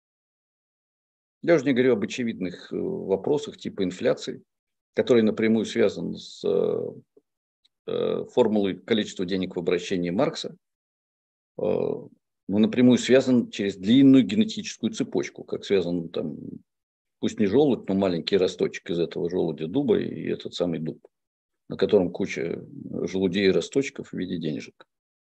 Я уже не говорю об очевидных вопросах типа инфляции, который напрямую связан с формулой количества денег в обращении Маркса, но напрямую связан через длинную генетическую цепочку, как связан там, пусть не желудь, но маленький росточек из этого желудя дуба и этот самый дуб, на котором куча желудей и росточков в виде денежек.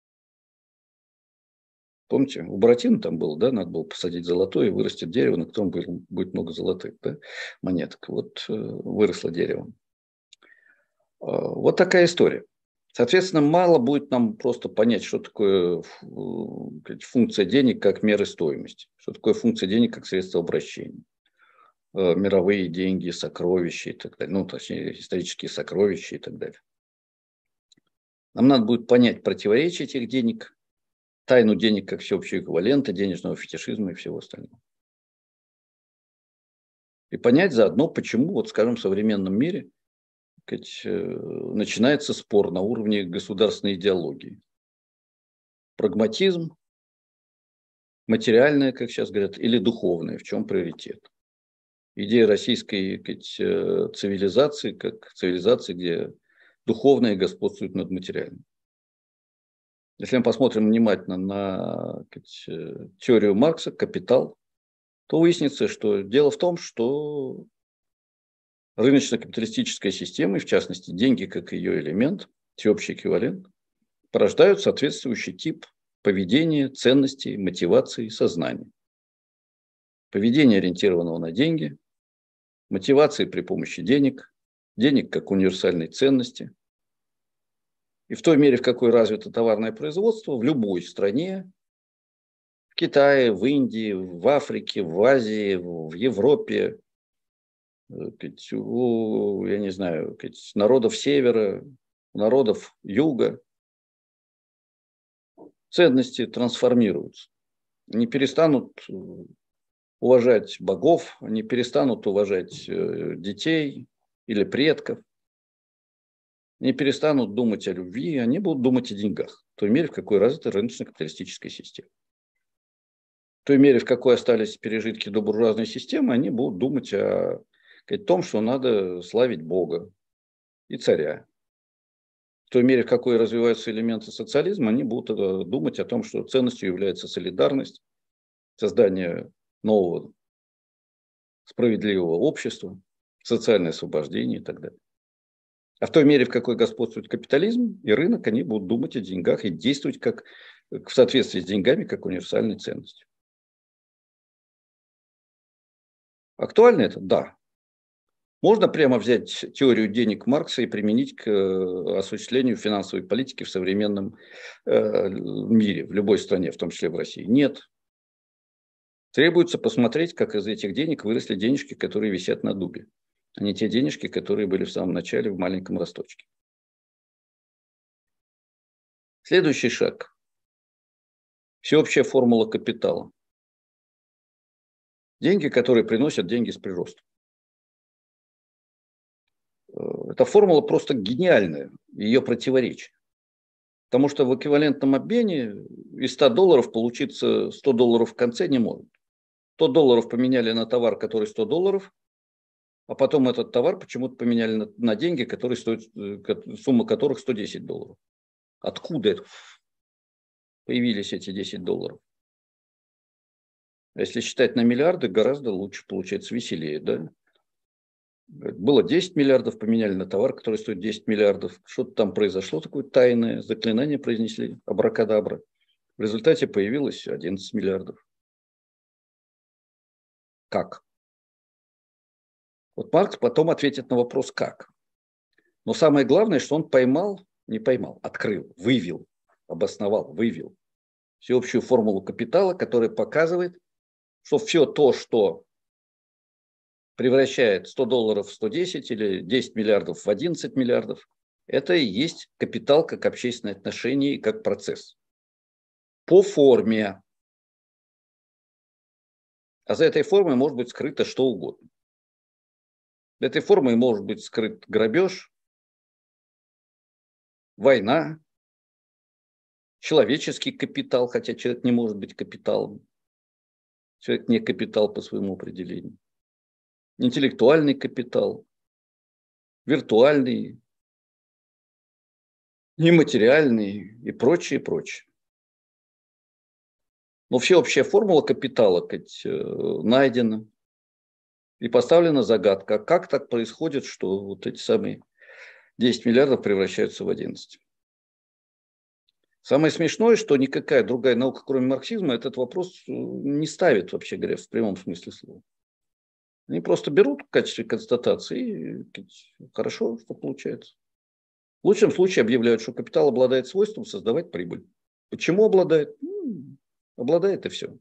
Помните, у Буратино там было, да, надо было посадить золотое и вырастет дерево, на котором будет много золотых, да, монеток. Вот выросло дерево. Вот такая история. Соответственно, мало будет нам просто понять, что такое функция денег как меры стоимости, что такое функция денег как средство обращения. Мировые деньги, сокровища и так далее. Ну, точнее, исторические сокровища и так далее. Нам надо будет понять противоречие этих денег, тайну денег как всеобщего эквивалента, денежного фетишизма и всего остального. И понять заодно, почему, вот скажем, в современном мире сказать, начинается спор на уровне государственной идеологии. Прагматизм, материальное, как сейчас говорят, или духовное, в чем приоритет. Идея российской сказать, цивилизации, как цивилизации, где духовное господствует над материальным. Если мы посмотрим внимательно на сказать, теорию Маркса, «Капитал», то выяснится, что дело в том, что рыночно-капиталистическая система, и в частности деньги как ее элемент, всеобщий эквивалент, порождают соответствующий тип поведения, ценностей, мотивации, сознания. Поведение, ориентированного на деньги, мотивации при помощи денег, денег как универсальной ценности. И в той мере, в какой развито товарное производство, в любой стране, в Китае, в Индии, в Африке, в Азии, в Европе, у, я не знаю, народов севера, народов юга, ценности трансформируются. Они перестанут уважать богов, они перестанут уважать детей или предков. Не перестанут думать о любви, они будут думать о деньгах. В той мере, в какой развита рыночно-капиталистическая система. В той мере, в какой остались пережитки до буржуазной системы, они будут думать о, о том, что надо славить Бога и царя. В той мере, в какой развиваются элементы социализма, они будут думать о том, что ценностью является солидарность, создание нового справедливого общества, социальное освобождение и так далее. А в той мере, в какой господствует капитализм и рынок, они будут думать о деньгах и действовать как, в соответствии с деньгами как универсальной ценностью. Актуально это? Да. Можно прямо взять теорию денег Маркса и применить к осуществлению финансовой политики в современном мире, в любой стране, в том числе в России? Нет. Требуется посмотреть, как из этих денег выросли денежки, которые висят на дубе, а не те денежки, которые были в самом начале в маленьком росточке. Следующий шаг. Всеобщая формула капитала. Деньги, которые приносят деньги с приростом. Эта формула просто гениальная, ее противоречие. Потому что в эквивалентном обмене из ста долларов получится сто долларов в конце не может. сто долларов поменяли на товар, который сто долларов, а потом этот товар почему-то поменяли на, на деньги, которые стоят, сумма которых сто десять долларов. Откуда появились эти десять долларов? Если считать на миллиарды, гораздо лучше получается, веселее, да? Было десять миллиардов, поменяли на товар, который стоит десять миллиардов. Что-то там произошло, такое тайное заклинание произнесли, абракадабра. В результате появилось одиннадцать миллиардов. Как? Вот Маркс потом ответит на вопрос «как?». Но самое главное, что он поймал, не поймал, открыл, вывел, обосновал, вывел всеобщую формулу капитала, которая показывает, что все то, что превращает сто долларов в сто десять или десять миллиардов в одиннадцать миллиардов, это и есть капитал как общественное отношение и как процесс. По форме. А за этой формой может быть скрыто что угодно. Этой формой может быть скрыт грабеж, война, человеческий капитал, хотя человек не может быть капиталом. Человек не капитал по своему определению. Интеллектуальный капитал, виртуальный, нематериальный и прочее, прочее. Но всеобщая формула капитала как, найдена. И поставлена загадка, как так происходит, что вот эти самые десять миллиардов превращаются в одиннадцать. Самое смешное, что никакая другая наука, кроме марксизма, этот вопрос не ставит, вообще говоря, в прямом смысле слова. Они просто берут в качестве констатации и хорошо, что получается. В лучшем случае объявляют, что капитал обладает свойством создавать прибыль. Почему обладает? Ну, обладает и все.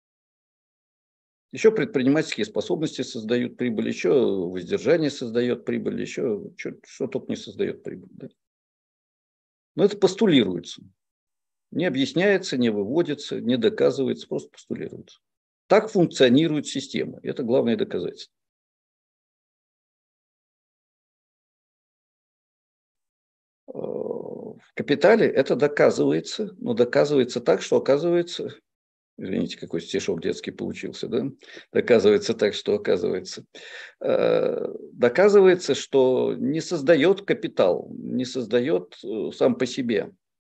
Еще предпринимательские способности создают прибыль, еще воздержание создает прибыль, еще что, что только не создает прибыль. Да? Но это постулируется. Не объясняется, не выводится, не доказывается, просто постулируется. Так функционирует система. Это главное доказательство. В капитале это доказывается, но доказывается так, что оказывается... Извините, какой стишок детский получился, да? Доказывается так, что оказывается. Доказывается, что не создает капитал, не создает сам по себе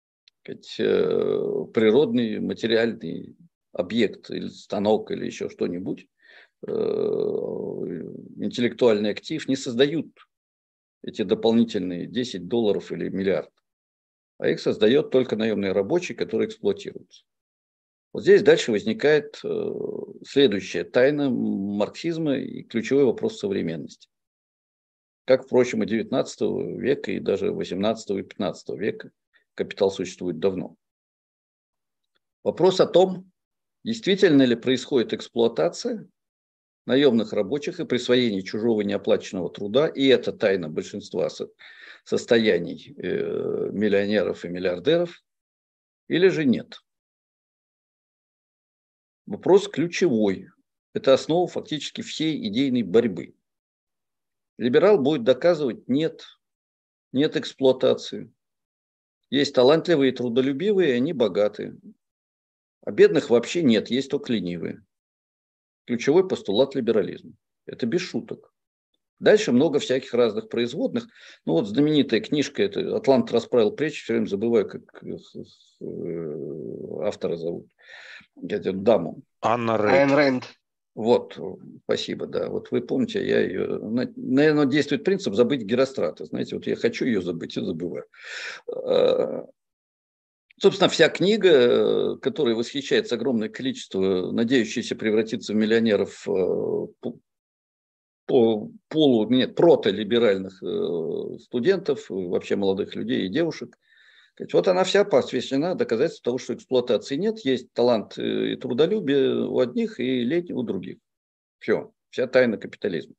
природный материальный объект или станок или еще что-нибудь. Интеллектуальный актив не создают эти дополнительные десять долларов или миллиард, а их создает только наемные рабочие, которые эксплуатируются. Вот здесь дальше возникает э, следующая тайна марксизма и ключевой вопрос современности. Как, впрочем, и девятнадцатого века, и даже восемнадцатого и пятнадцатого века капитал существует давно. Вопрос о том, действительно ли происходит эксплуатация наемных рабочих и присвоение чужого неоплаченного труда, и это тайна большинства со- состояний э, миллионеров и миллиардеров, или же нет. Вопрос ключевой. Это основа фактически всей идейной борьбы. Либерал будет доказывать, нет, нет эксплуатации. Есть талантливые и трудолюбивые, и они богатые. А бедных вообще нет, есть только ленивые. Ключевой постулат либерализма. Это без шуток. Дальше много всяких разных производных. Ну вот знаменитая книжка, это «Атлант расправил плечи», все время забываю, как автора зовут. Эту даму. Анна Айн Рэнд. Рэнд. Вот, спасибо, да. Вот вы помните, я ее... Наверное, действует принцип забыть Герострата. Знаете, вот я хочу ее забыть и забываю. Собственно, вся книга, которой восхищается огромное количество надеющихся превратиться в миллионеров по полу, нет, протолиберальных студентов, вообще молодых людей и девушек. Вот она вся посвящена доказательству того, что эксплуатации нет, есть талант и трудолюбие у одних и лень у других. Все, вся тайна капитализма.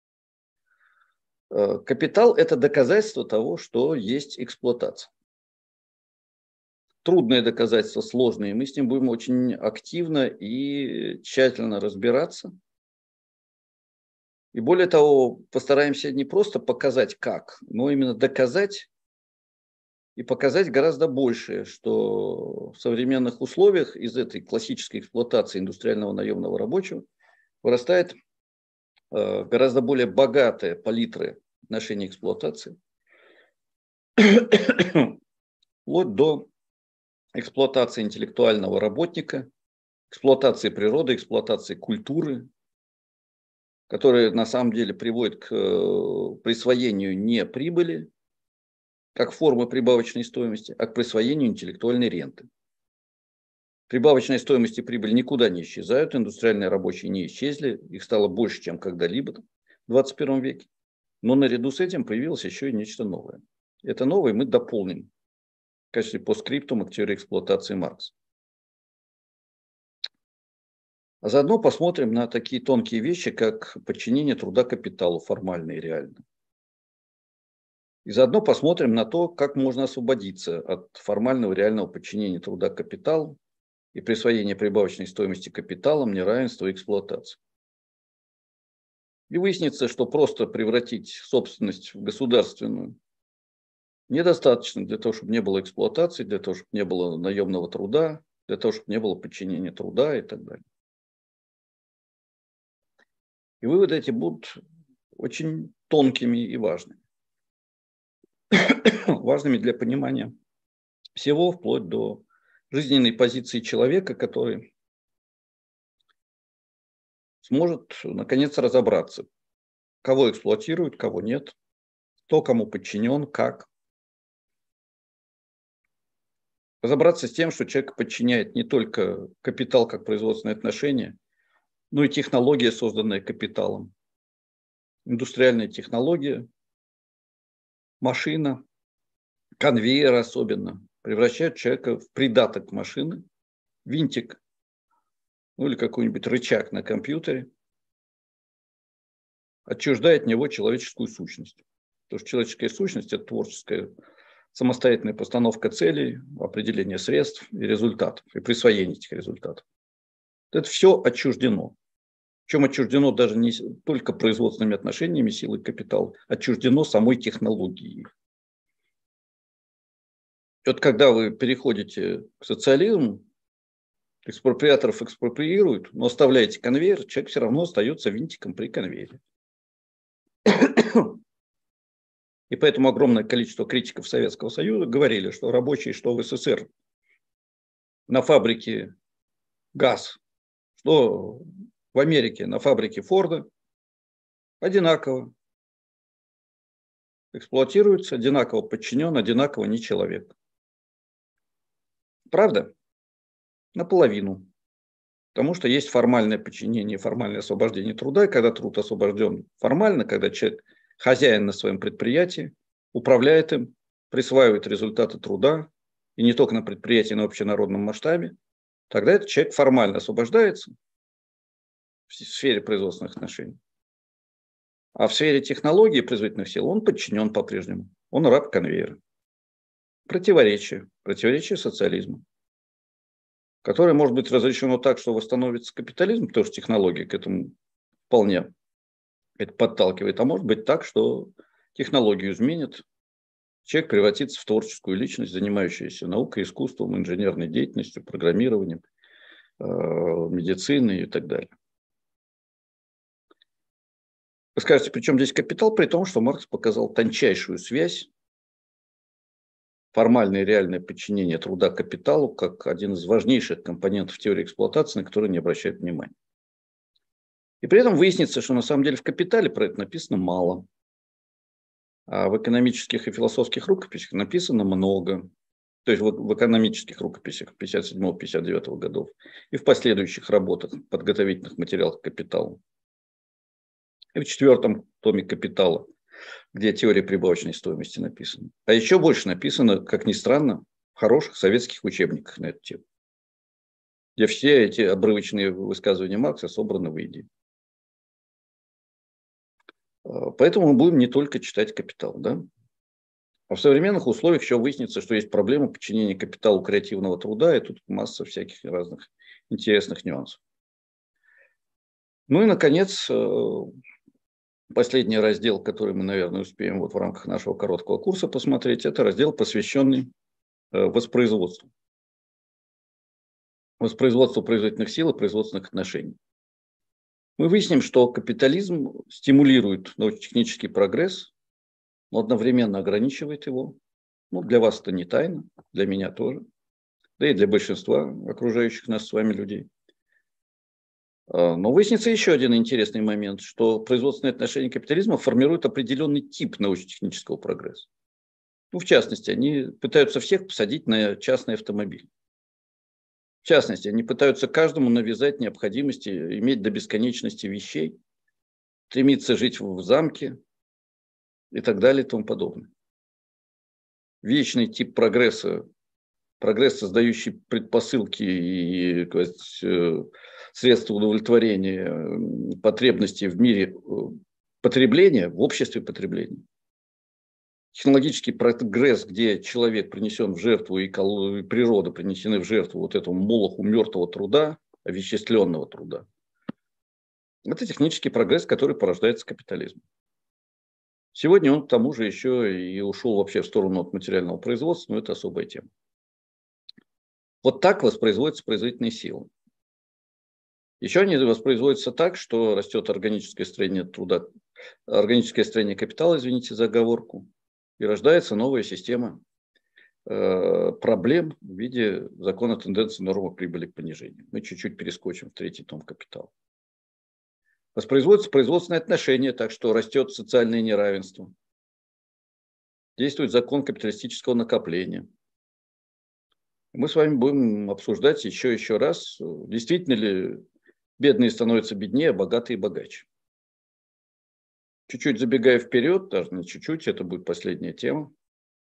Капитал – это доказательство того, что есть эксплуатация. Трудное доказательство, сложное, мы с ним будем очень активно и тщательно разбираться. И более того, постараемся не просто показать как, но именно доказать, и показать гораздо большее, что в современных условиях из этой классической эксплуатации индустриального наемного рабочего вырастает э, гораздо более богатая палитра отношений эксплуатации, вплоть до эксплуатации интеллектуального работника, эксплуатации природы, эксплуатации культуры, которые на самом деле приводят к присвоению не прибыли, как формы прибавочной стоимости, а к присвоению интеллектуальной ренты. Прибавочная стоимость и прибыль никуда не исчезают, индустриальные рабочие не исчезли, их стало больше, чем когда-либо в двадцать первом веке. Но наряду с этим появилось еще и нечто новое. Это новое мы дополним в качестве постскриптума к теории эксплуатации Маркса. А заодно посмотрим на такие тонкие вещи, как подчинение труда капиталу, формально и реально. И заодно посмотрим на то, как можно освободиться от формального и реального подчинения труда капиталу и присвоения прибавочной стоимости капиталом, неравенства и эксплуатации. И выяснится, что просто превратить собственность в государственную недостаточно для того, чтобы не было эксплуатации, для того, чтобы не было наемного труда, для того, чтобы не было подчинения труда и так далее. И выводы эти будут очень тонкими и важными. Важными для понимания всего, вплоть до жизненной позиции человека, который сможет, наконец, разобраться, кого эксплуатируют, кого нет, кто кому подчинен, как. Разобраться с тем, что человек подчиняет не только капитал как производственное отношение, но и технология, созданная капиталом. Индустриальная технология, машина, конвейер особенно, превращают человека в придаток машины, винтик, ну или какой-нибудь рычаг на компьютере, отчуждает от него человеческую сущность. Потому что человеческая сущность – это творческая, самостоятельная постановка целей, определение средств и результатов, и присвоение этих результатов. Это все отчуждено. Причем отчуждено даже не только производственными отношениями силы капитала, отчуждено самой технологией. И вот когда вы переходите к социализму, экспроприаторов экспроприируют, но оставляете конвейер, человек все равно остается винтиком при конвейере. И поэтому огромное количество критиков Советского Союза говорили, что рабочие, что в СССР, на фабрике ГАЗ, что в Америке на фабрике Форда, одинаково эксплуатируется, одинаково подчинен, одинаково не человек. Правда? Наполовину. Потому что есть формальное подчинение, формальное освобождение труда, и когда труд освобожден формально, когда человек хозяин на своем предприятии, управляет им, присваивает результаты труда, и не только на предприятии, но и на общенародном масштабе, тогда этот человек формально освобождается в сфере производственных отношений. А в сфере технологий и производительных сил он подчинен по-прежнему. Он раб конвейера. Противоречие. Противоречие социализму, которое может быть разрешено так, что восстановится капитализм, потому что технология к этому вполне это подталкивает, а может быть так, что технологию изменит, человек превратится в творческую личность, занимающуюся наукой, искусством, инженерной деятельностью, программированием, медициной и так далее. Вы скажете, при чем здесь капитал? При том, что Маркс показал тончайшую связь, формальное и реальное подчинение труда капиталу, как один из важнейших компонентов теории эксплуатации, на который не обращают внимания. И при этом выяснится, что на самом деле в «Капитале» про это написано мало. А в экономических и философских рукописях написано много. То есть в экономических рукописях пятьдесят седьмого — пятьдесят девятого годов и в последующих работах, подготовительных материалах к «Капиталу». И в четвертом томе «Капитала», где теория прибавочной стоимости написана. А еще больше написано, как ни странно, в хороших советских учебниках на эту тему, где все эти обрывочные высказывания Маркса собраны воедино. Поэтому мы будем не только читать «Капитал», да? А в современных условиях еще выяснится, что есть проблема подчинения капиталу креативного труда, и тут масса всяких разных интересных нюансов. Ну и, наконец, последний раздел, который мы, наверное, успеем вот в рамках нашего короткого курса посмотреть, это раздел, посвященный воспроизводству. Воспроизводству производительных сил и производственных отношений. Мы выясним, что капитализм стимулирует научно-технический прогресс, но одновременно ограничивает его. Ну, для вас это не тайна, для меня тоже, да и для большинства окружающих нас с вами людей. Но выяснится еще один интересный момент, что производственные отношения капитализма формируют определенный тип научно-технического прогресса. Ну, в частности, они пытаются всех посадить на частный автомобиль. В частности, они пытаются каждому навязать необходимость иметь до бесконечности вещей, стремиться жить в замке и так далее и тому подобное. Вечный тип прогресса прогресс, создающий предпосылки и сказать, средства удовлетворения потребностей в мире потребления, в обществе потребления. Технологический прогресс, где человек принесен в жертву и природа принесены в жертву вот этому молоху мертвого труда, овеществленного труда. Это технический прогресс, который порождается капитализмом. Сегодня он к тому же еще и ушел вообще в сторону от материального производства, но это особая тема. Вот так воспроизводятся производительные силы. Еще они воспроизводятся так, что растет органическое строение труда, органическое строение капитала, извините за оговорку, и рождается новая система э, проблем в виде закона тенденции нормы прибыли к понижению. Мы чуть-чуть перескочим в третий том капитала. Воспроизводятся производственные отношения, так что растет социальное неравенство. Действует закон капиталистического накопления. Мы с вами будем обсуждать еще еще раз, действительно ли бедные становятся беднее, а богатые богаче. Чуть-чуть забегая вперед, даже не чуть-чуть, это будет последняя тема.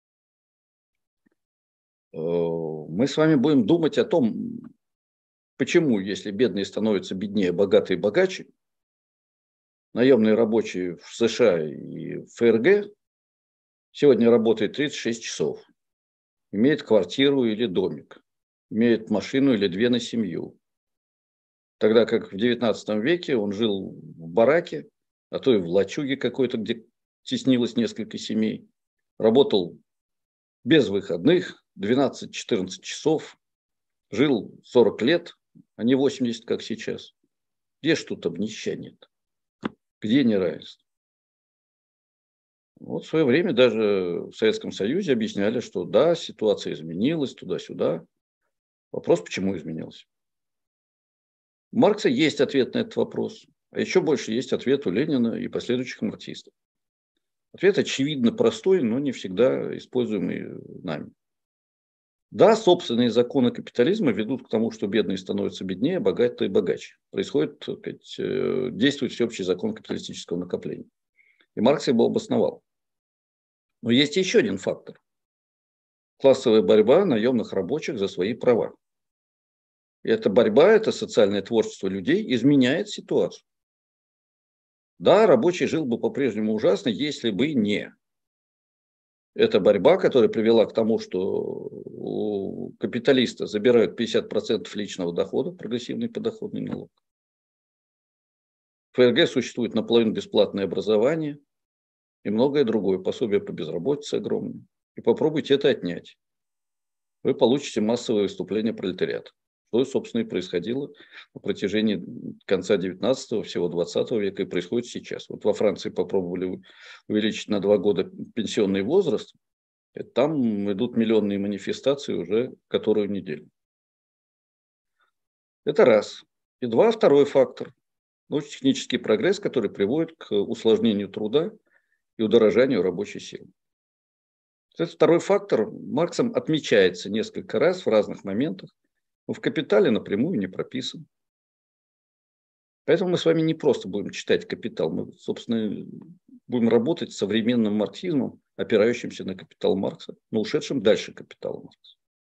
Мы с вами будем думать о том, почему, если бедные становятся беднее, а богатые богаче, наемные рабочие в США и в ФРГ сегодня работает тридцать шесть часов. Имеет квартиру или домик, имеет машину или две на семью. Тогда как в девятнадцатом веке он жил в бараке, а то и в лачуге какой-то, где теснилось несколько семей. Работал без выходных, двенадцать-четырнадцать часов, жил сорок лет, а не восемьдесят, как сейчас. Где ж тут обнищание-то? Где неравенство? Вот в свое время даже в Советском Союзе объясняли, что да, ситуация изменилась туда-сюда. Вопрос, почему изменилась? У Маркса есть ответ на этот вопрос. А еще больше есть ответ у Ленина и последующих марксистов. Ответ очевидно простой, но не всегда используемый нами. Да, собственные законы капитализма ведут к тому, что бедные становятся беднее, а богатые богаче. Происходит, так сказать, действует всеобщий закон капиталистического накопления. И Маркс его обосновал. Но есть еще один фактор. Классовая борьба наемных рабочих за свои права. И эта борьба, это социальное творчество людей изменяет ситуацию. Да, рабочий жил бы по-прежнему ужасно, если бы не эта борьба, которая привела к тому, что у капиталиста забирают пятьдесят процентов личного дохода, прогрессивный подоходный налог. В ФРГ существует наполовину бесплатное образование и многое другое, пособие по безработице огромное. И попробуйте это отнять. Вы получите массовое выступление пролетариата. Что, собственно, и происходило на протяжении конца девятнадцатого, всего двадцатого века и происходит сейчас. Вот во Франции попробовали увеличить на два года пенсионный возраст. Там идут миллионные манифестации уже которую неделю. Это раз. И два, второй фактор. Научно-технический прогресс, который приводит к усложнению труда и удорожанию рабочей силы. Этот второй фактор Марксом отмечается несколько раз в разных моментах. Но в «Капитале» напрямую не прописан. Поэтому мы с вами не просто будем читать «Капитал», мы, собственно, будем работать с современным марксизмом, опирающимся на «Капитал» Маркса, но ушедшим дальше «Капитала» Маркса.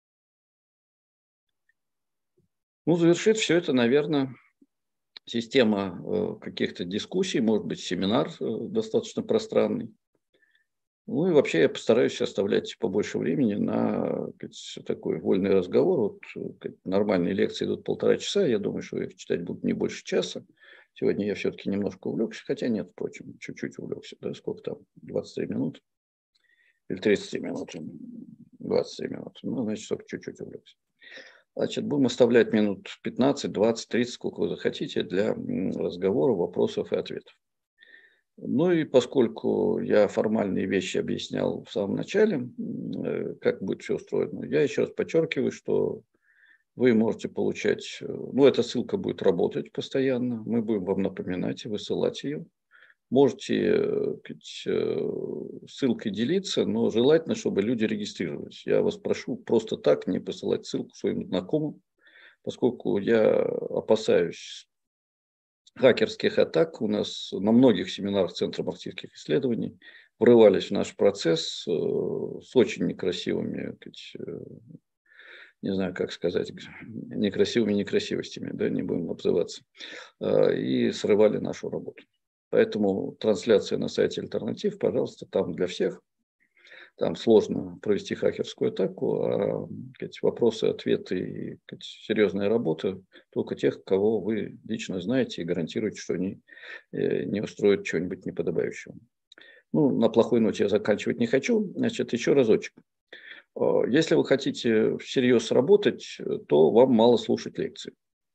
Ну, завершит все это, наверное, система каких-то дискуссий, может быть, семинар достаточно пространный. Ну и вообще я постараюсь оставлять побольше времени на сказать, такой вольный разговор. Вот, нормальные лекции идут полтора часа, я думаю, что их читать будут не больше часа. Сегодня я все-таки немножко увлекся, хотя нет, впрочем, чуть-чуть увлекся. Да, сколько там? двадцать три минуты? Или тридцать минут? двадцать три минуты. Ну, значит, только чуть-чуть увлекся. Значит, будем оставлять минут пятнадцать, двадцать, тридцать, сколько вы захотите, для разговора, вопросов и ответов. Ну и поскольку я формальные вещи объяснял в самом начале, как будет все устроено, я еще раз подчеркиваю, что вы можете получать, ну эта ссылка будет работать постоянно, мы будем вам напоминать и высылать ее. Можете ссылкой делиться, но желательно, чтобы люди регистрировались. Я вас прошу просто так не посылать ссылку своим знакомым, поскольку я опасаюсь хакерских атак. У нас на многих семинарах Центра марксистских исследований врывались в наш процесс с очень некрасивыми, сказать, не знаю, как сказать, некрасивыми некрасивостями, да, не будем обзываться, и срывали нашу работу. Поэтому трансляция на сайте Альтернатив, пожалуйста, там для всех. Там сложно провести хакерскую атаку, а сказать, вопросы, ответы и сказать, серьезная работа только тех, кого вы лично знаете и гарантируете, что они не устроят чего-нибудь неподобающего. Ну, на плохой ноте я заканчивать не хочу. Значит, еще разочек. Если вы хотите всерьез работать, то вам мало слушать лекции.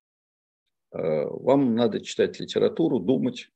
Вам надо читать литературу, думать,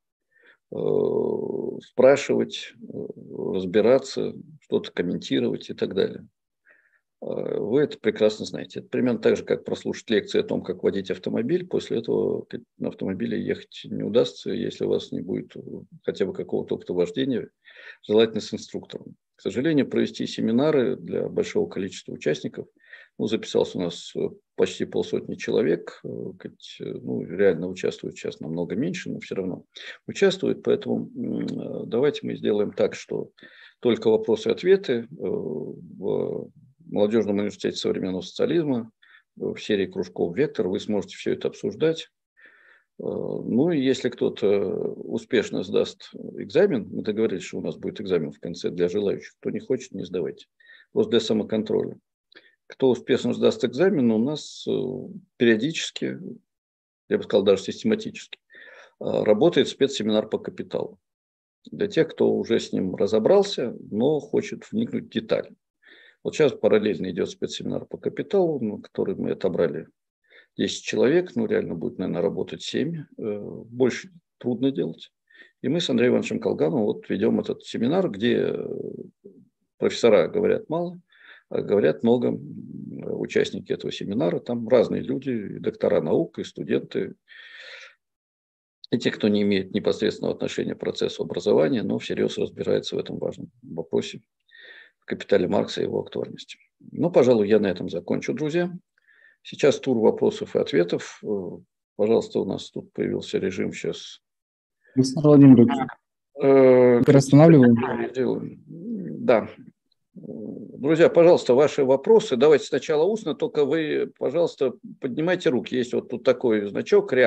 спрашивать, разбираться, что-то комментировать и так далее. Вы это прекрасно знаете. Это примерно так же, как прослушать лекции о том, как водить автомобиль. После этого на автомобиле ехать не удастся, если у вас не будет хотя бы какого-то опыта вождения, желательно с инструктором. К сожалению, провести семинары для большого количества участников, ну, записался у нас почти полсотни человек, ну, реально участвуют сейчас намного меньше, но все равно участвуют, поэтому давайте мы сделаем так, что только вопросы и ответы в Молодежном университете современного социализма, в серии кружков «Вектор», вы сможете все это обсуждать. Ну и если кто-то успешно сдаст экзамен, мы договорились, что у нас будет экзамен в конце для желающих, кто не хочет, не сдавайте. Просто для самоконтроля. Кто успешно сдаст экзамен, у нас периодически, я бы сказал, даже систематически, работает спецсеминар по капиталу. Для тех, кто уже с ним разобрался, но хочет вникнуть в детали. Вот сейчас параллельно идет спецсеминар по капиталу, на который мы отобрали десять человек, ну реально будет, наверное, работать семь, больше трудно делать. И мы с Андреем Ивановичем Колгановым вот ведем этот семинар, где профессора говорят мало, а говорят много. Участники этого семинара, там разные люди, и доктора наук, и студенты, и те, кто не имеет непосредственного отношения к процессу образования, но всерьез разбирается в этом важном вопросе, в капитале Маркса и его актуальности. Ну, пожалуй, я на этом закончу, друзья. Сейчас тур вопросов и ответов. Пожалуйста, у нас тут появился режим сейчас. Александр Владимирович, Э, останавливаем. Да. Друзья, пожалуйста, ваши вопросы. Давайте сначала устно, только вы, пожалуйста, поднимайте руки. Есть вот тут такой значок.